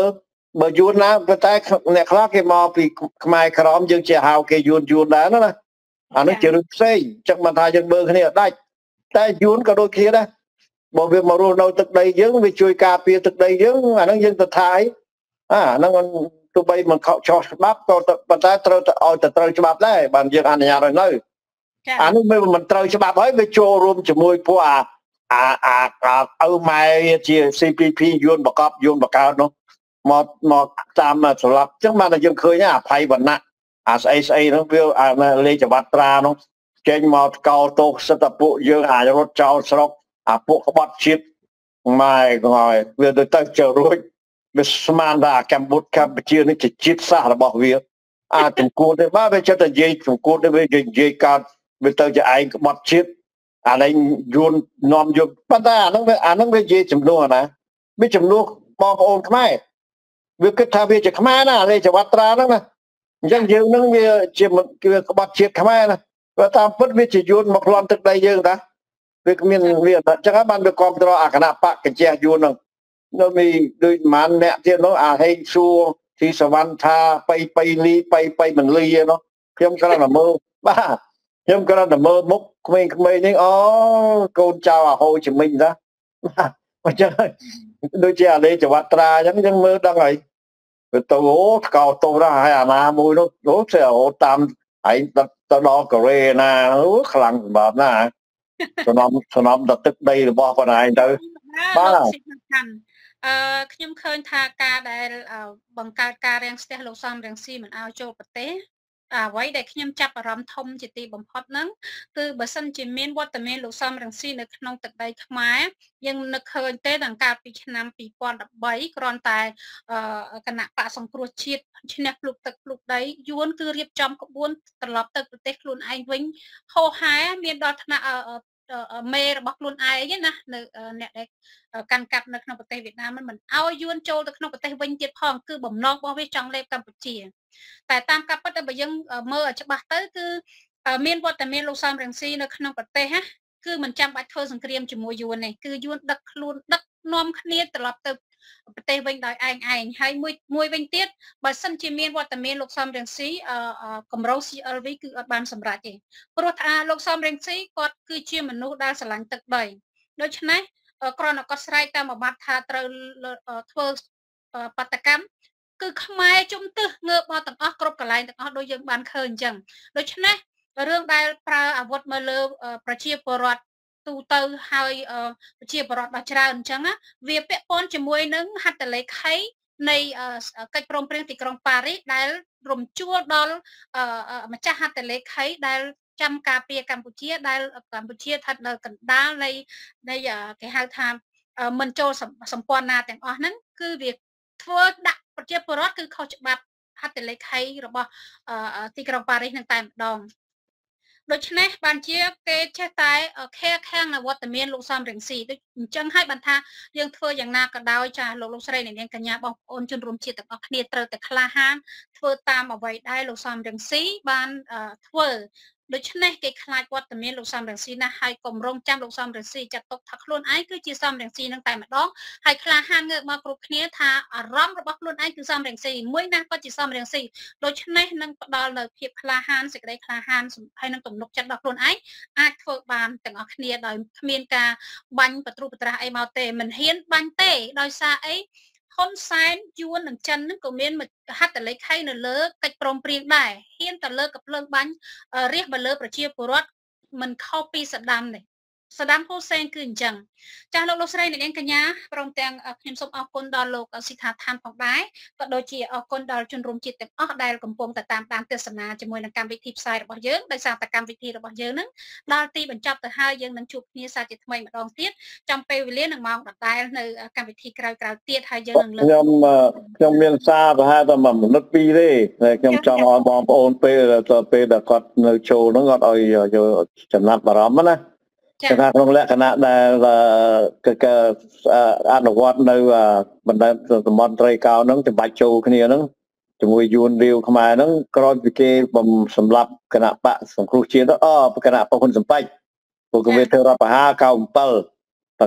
បើយួនណាតែអ្នកខ្លះគេមកពីខ្មែរក្រមយើងជាហៅគេយួនដែរណាអានោះជារឿងផ្សេងចឹងមិនថាយើងមើលគ្នាដាច់តែយួនក៏ដូចគ្នាដែរបើវាមករស់នៅទឹកដីយើងវាជួយការពារទឹកដីយើងអាហ្នឹងយើងទៅថាអីអាហ្នឹងមិនទោះបីមិនខុសចោះច្បាប់ក៏ប៉ុន្តែត្រូវទៅឲ្យទៅត្រូវច្បាប់ដែរបានយើងអនុញ្ញាតឲ្យនៅអានេះមិនត្រូវច្បាប់ហើយវាចូលរួមជាមួយពួកអាឪម៉ែជា CPP យួនបកបយួនបកើតនោះមកតាមស្លាប់ចឹងបានតែយើងឃើញអាភ័យវណ្ណៈអាស្អីនោះវាលេខចវត្រានោះចេញមកកោតោសិទ្ធិពួកយើងអាចរត់ចោលស្រុកអាពួកក្បត់ជាតិម៉ែក៏ហើយវាទៅចរួចវាស្មានថាកម្ពុជានេះជាជាតិសាសន៍របស់វាចំគួតទេបាទវាចិត្តតែនិយាយចំគួតទេវានិយាយកើតវាទៅជាឯងក្បត់ជាតិអានេះយួននាំយកប៉ុន្តែអាហ្នឹងវានិយាយចំនួនណាវាចំនួនបងប្អូនខ្មែរវាគិតថាវាជាខ្មែរណាលេខចវត្រាហ្នឹងណាអញ្ចឹងយើងនឹងវាជាក្បត់ជាតិខ្មែរណាបើតាមពិតវាជាយួនមកប្លន់ទឹកដីយើងតាវាគ្មានវាអញ្ចឹងហើយបានវាគ្រប់គ្រងអាគណៈបកកញ្ជះយួនហ្នឹងនៅមានដូចប្រហែលអ្នកទៀតនោះអាហេងសួរទីសវណ្ណថាបៃលីបៃមិនលីនោះខ្ញុំគ្រាន់តែមើលបាទខ្ញុំគ្រាន់តែមើលមុខក្មេងៗនេះអូកូនចៅអាហូជំនាញតាអញ្ចឹងដូចជាអាលេចវត្រាអញ្ចឹងយើងមើលដឹងហើយទៅអូកោតោរហើយអាណាមួយនោះអូចេះអូតាមឯងទៅដល់កូរ៉េណាអូខ្លាំងសម្រាប់ណាសំណំដល់ទឹកដីរបស់ខ្លួនឯងទៅបាទខ្ញុំឃើញថាការដែលបង្កើតការរាំងស្ទះលោកសំរងស៊ីមិនឲ្យចូលប្រទេសអ្វីដែលខ្ញុំចាប់អារម្មណ៍ធំជាទីបំផុតហ្នឹងគឺបើសិនជាមានវត្តមានលោកសំរងស៊ីនៅក្នុងទឹកដីខ្មែរយើងនឹកឃើញទេដល់កាលពីឆ្នាំ2013គ្រាន់តែគណៈបកសង្គ្រោះជាតិឈ្នះភ្លុកទឹកភ្លុកដីយួនគឺរៀបចំក្បួនត្រឡប់ទៅប្រទេសខ្លួនឯងវិញហោហែមានដល់ថ្នាក់មេរបស់ខ្លួនឯងណានៅអ្នកដែលកាន់កាប់នៅក្នុងប្រទេសវៀតណាមមិនឲ្យយួនចូលទៅក្នុងប្រទេសវិញទៀតផងគឺបំណងរបស់វាចង់លេបកម្ពុជាតែតាមការពិតបើយើងមើលឲ្យច្បាស់ទៅគឺមានវត្តមានលោកសំរងស៊ីនៅក្នុងប្រទេសណាគឺមិនចាំបាច់ធ្វើសង្គ្រាមជាមួយយួនទេគឺយួនដឹកខ្លួនដឹកនាំគ្នាត្រឡប់ទៅប្រទេសវិញដោយឯងហើយមួយវិញទៀតបើសិនជាមានវត្តមានលោកសំរងស៊ីកម្រោ CLV គឺអត់បានសម្រេចទេព្រោះថាលោកសំរងស៊ីគាត់គឺជាមនុស្សដែលស្រឡាញ់ទឹកដីដូច្នេះគ្រាន់តែគាត់ស្រែកតាមអាបត្តិថាត្រូវធ្វើបាតកម្មគឺខ្មែរជំទឹះងើបមកទាំងអស់គ្រប់កន្លែងទាំងអស់ដូចយើងបានឃើញអញ្ចឹងដូច្នេះរឿងដែលប្រើអាវុធមកលើប្រជាពលរដ្ឋទូទៅហើយប្រជាពលរដ្ឋដ៏ច្រើនអញ្ចឹងវាពាក់ព័ន្ធជាមួយនឹងហត្ថលេខីនៃកិច្ចព្រមព្រៀងទីក្រុងប៉ារីសដែលរំជួលដល់ម្ចាស់ហត្ថលេខីដែលចាំការពារកម្ពុជាដែលកម្ពុជាស្ថិតនៅកណ្ដាលនៃគេហៅថាមិនចូលសម្ព័ន្ធណាទាំងអស់ហ្នឹងគឺវាធ្វើដាក់ប្រជាពលរដ្ឋគឺខុសច្បាប់ហត្ថលេខីរបស់ទីក្រុងប៉ារីសនឹងតែម្ដងដូច្នេះបានជាគេចេះតែខែខាំងនៅវត្តមានលោកសំរងស៊ីដូចអញ្ចឹងហើយបានថាយើងធ្វើយ៉ាងណាក៏ដោយចាលោកស្រីនាងកញ្ញាបងប្អូនជនរួមជាតិទាំងអស់គ្នាត្រូវតែក្លាហានធ្វើតាមអ្វីដែលលោកសំរងស៊ីបានធ្វើដូច្នេះគេខ្លាចវត្តមានលោកសំរងស៊ីណាស់ហើយគម្រោងចាំលោកសំរងស៊ីចាត់ទុកថាខ្លួនឯងគឺជាសំរងស៊ីនឹងតែម្ដងហើយក្លាហានងើបមកគ្រប់គ្នាថាអារម្មណ៍របស់ខ្លួនឯងគឺសំរងស៊ីមួយណាក៏ជាសំរងស៊ីដូច្នេះនឹងផ្ដល់នៅភាពក្លាហានសេចក្តីក្លាហានហើយនឹងទំនុកចិត្តដល់ខ្លួនឯងអាចធ្វើបានទាំងអស់គ្នាដោយគ្មានការបាញ់បទ្រុបត្រាស់អីមកទេមិនហ៊ានបាញ់ទេដោយសារអីហ៊ុនសែនយួននិងចិននឹងក៏មានហត្ថលេខីនៅលើកិច្ចព្រមព្រៀងដែរហ៊ានទៅលើកភ្លើងបាញ់រះមកលើប្រជាពលរដ្ឋមិនខុសពីសាដាមទេសាដាមហ៊ូសេនគឺអញ្ចឹងចាស់លោកស្រីនាងកញ្ញាព្រមទាំងខ្ញុំសូមអរគុណដល់លោកស៊ីថាឋានផងដែរក៏ដូចជាអរគុណដល់ជនរួមជាតិទាំងអស់ដែលកំពុងតែតាមដានទស្សនាជាមួយនឹងកម្មវិធីផ្សាយរបស់យើងដោយសារតែកម្មវិធីរបស់យើងនឹងដល់ទីបញ្ចប់ទៅហើយយើងនឹងជួបគ្នាសាជាថ្មីម្ដងទៀតចាំពេលវេលានឹងម៉ោងដដែលនៅកម្មវិធីក្រោយៗទៀតហើយយើងនឹងលើកខ្ញុំមានសារប្រហែលតែ1មិនិត2ទេខ្ញុំចង់ឲ្យបងប្អូនពេលដែលគាត់នៅចូលហ្នឹងគាត់ឲ្យចំណាត់អារម្មណ៍ណាថាក្នុងលក្ខណៈដែលអនុវត្តនៅបណ្ដាសមន្ត្រីកោហ្នឹងសម្បាច់ចូលគ្នាហ្នឹងជាមួយយួនរាវខ្មែរហ្នឹងក្រោយពីគេបំសម្លាប់គណៈបកសង្គ្រោះជាតិគណៈបកហ៊ុនសំបាច់ពួកគេធ្វើរដ្ឋប្រហារ97 97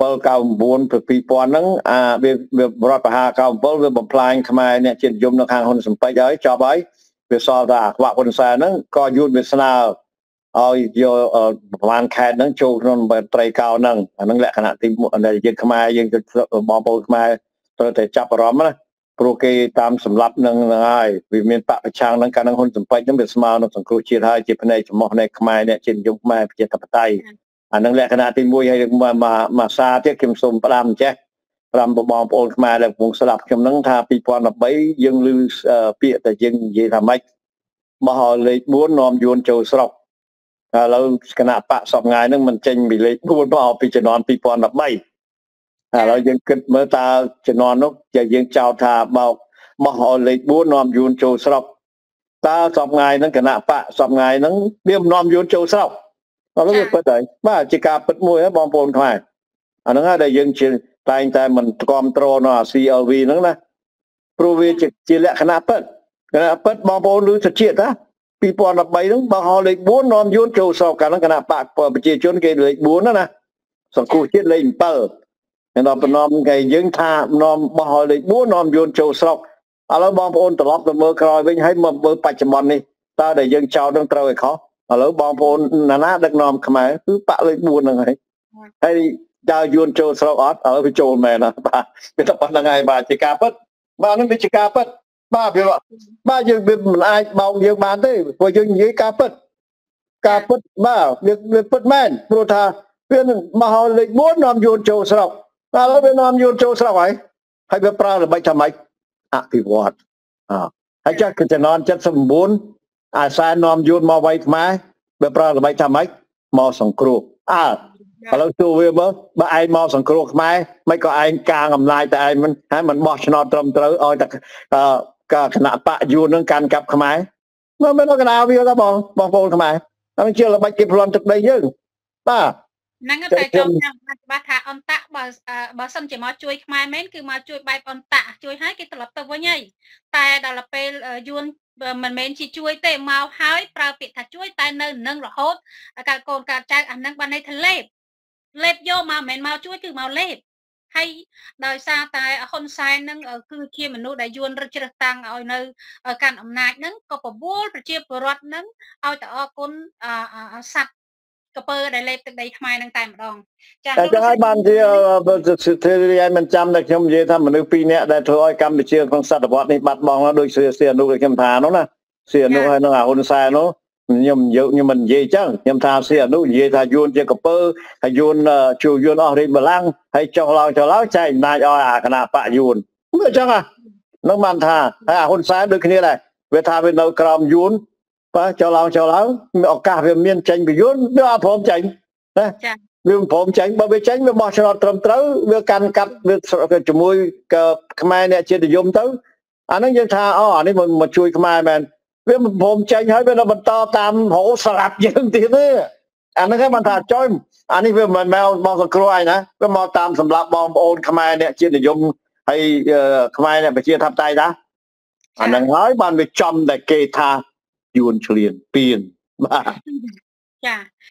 99 2000ហ្នឹងវារដ្ឋបហា97វាបំផ្លាញខ្មែរអ្នកជាតិនិយមនៅខាងហ៊ុនសំពេចហើយចប់ហើយវាសល់តែអាខ្វាក់ហ៊ុនសែនហ្នឹងក៏យួនវាស្នើឲ្យយកប្រហែលខេត្តហ្នឹងចូលក្នុងត្រីកោហ្នឹងអាហ្នឹងលក្ខណៈទីដែលយើងខ្មែរយើងបងប្អូនខ្មែរត្រូវតែចាប់អារម្មណ៍ណាព្រោះគេតាមសម្លាប់នឹងហើយវាមានបពប្រឆាំងនឹងកាលនឹងហ៊ុនសំពេចហ្នឹងវាស្មើនឹងសង្គ្រោះជាតិហើយជាផ្នែកចំោះនៃខ្មែរអ្នកជាតិនិយមខ្មែរប្រជាធិបតេយ្យអានឹងលក្ខណៈទី1ហើយមកសារទៀតខ្ញុំសូមផ្ដាំចេះ5បងប្អូនខ្មែរដែលកំពុងស្ដាប់ខ្ញុំហ្នឹងថា2013យើងឮពាក្យតែយើងនិយាយថាម៉េចបោះលេខ4នាំយួនចូលស្រុកឥឡូវគណៈបកសពថ្ងៃហ្នឹងមិនចេញពីលេខ4មកឲ្យពីជំនាន់2013ឥឡូវយើងគិតមើលតើជំនាន់នោះយើងចោទថាបោកឲ្យលេខ4នាំយួនចូលស្រុកតើសពថ្ងៃហ្នឹងគណៈបកសពថ្ងៃហ្នឹងវាមិននាំយួនចូលស្រុកឥឡូវវាពិតហើយបាទជាការពិតមួយហើយបងប្អូនខ្មែរអាហ្នឹងហើយដែលយើងតែងតែមិនគ្រប់គ្រងនៅអា CLV ហ្នឹងណាព្រោះវាជាលក្ខណៈពិតបងប្អូនឮទៅជាតិណា2013ហ្នឹងបើហៅលេខ4នាំយួនចូលស្រុកកាលហ្នឹងគណៈបកប្រជាជនគេលេខ4ណាសង្គមជាតិលេខ7ហើយដល់បំណងគេយើងថានាំបោះលេខ4នាំយួនចូលស្រុកឥឡូវបងប្អូនត្រឡប់ទៅមើលក្រោយវិញហើយមកមើលបច្ចុប្បន្ននេះតើដែលយើងចោទនឹងត្រូវឲ្យខុសឥឡូវបងប្អូនណាដឹកនាំខ្មែរគឺបកលេខ4ហ្នឹងហើយដើរយួនចូលស្រុកអត់ឥឡូវវាចូលមែនណាបាទវាតែប៉ុណ្្នឹងហើយបាទជាការពិតបាទនឹងវាជាការពិតបាទយើងមិនអាចបោកយើងបានទេព្រោះយើងនិយាយការពិតបាទវាពិតមែនព្រោះថាវានឹងមកឲ្យលេខ4នាំយួនចូលស្រុកឥឡូវវានាំយួនចូលស្រុកហើយវាប្រើល្បិចថាម៉េចអភិវឌ្ឍហើយចាស់គឺជំនាន់79អាសែននាំយួនមកវាយខ្មែរវាប្រើល្បិចថាម៉េចមកសង្គ្រោះឥឡូវទូវាមើលបើឯងមកសង្គ្រោះខ្មែរមិនក៏ឯងកាងអំណាចតែឯងមិនបោះឆ្នោតត្រឹមត្រូវឲ្យតែគណៈបកយួននឹងកាន់កាប់ខ្មែរមិននៅកណ្ដាលវាទេបងប្អូនខ្មែរហ្នឹងជាល្បិចគេប្លន់ទឹកដីយើងបាទហ្នឹងតែចង់ចាំច្បាស់ថាអន្តៈបើសិនជាមកជួយខ្មែរមែនគឺមកជួយបែបអន្តៈជួយឲ្យគេត្រឡប់ទៅវិញហើយតែដល់ពេលយួនមិនមែនជាជួយទេមកហើយប្រើពាក្យថាជួយតែនៅនឹងរហូតកាលកូនកាលចៅអាហ្នឹងបានន័យថាលេបយកមកមិនមែនមកជួយគឺមកលេបហើយដោយសារតែហ៊ុនសែននឹងគឺជាមនុស្សដែលយួនរឹតជ្រើសតាំងឲ្យនៅកាន់អំណាចហ្នឹងក៏បបួលប្រជាពលរដ្ឋហ្នឹងឲ្យតែអរគុណសัตว์កពើដែលលេបទឹកដីខ្មែរនឹងតែម្ដងចា៎ចឹងហើយបានជាសិទ្ធិមិនចាំតែខ្ញុំនិយាយថាមនុស្ស2នាក់ដែលធ្វើឲ្យកម្ពុជាក្នុងសតវត្សនេះបាត់បង់ដោយសៀអនុខ្ញុំថានោះណាសៀអនុហើយនឹងហ៊ុនសែននោះខ្ញុំមិននិយាយចឹងខ្ញុំថាសៀអនុនិយាយថាយួនជាកពើហើយយួនជួយយួនអស់រីបលាំងហើយចុះឡើងចែកអំណាចឲ្យអាគណៈបកយួនមើលចឹងហ្នឹងបានថាហើយហ៊ុនសែនដូចគ្នាដែរវាថាវានៅក្រោមយួនបាទចុះឡើងមានឱកាសវាមានចេញពីយួនវាអត់ព្រមចេញណាវាមិនព្រមចេញបើវាចេញវាបោះឆ្នោតត្រឹមត្រូវវាកាន់កាប់វាជាមួយខ្មែរអ្នកជាតិនិយមទៅអាហ្នឹងយើងថាអានេះមកជួយខ្មែរមែនវាមិនព្រមចេញហើយវានៅបន្តតាមរោស្លាប់យើងទៀតទេអាហ្នឹងគេបានថាចុយអានេះវាមិនមែនមកសង្គ្រោះឯណាវាមកតាមសម្រាប់បងប្អូនខ្មែរអ្នកជាតិនិយមហើយខ្មែរអ្នកប្រជាធិបតេយ្យណាអាហ្នឹងហើយបានវាចំតែគេថាយួនឆ្លៀនពៀនបាទចា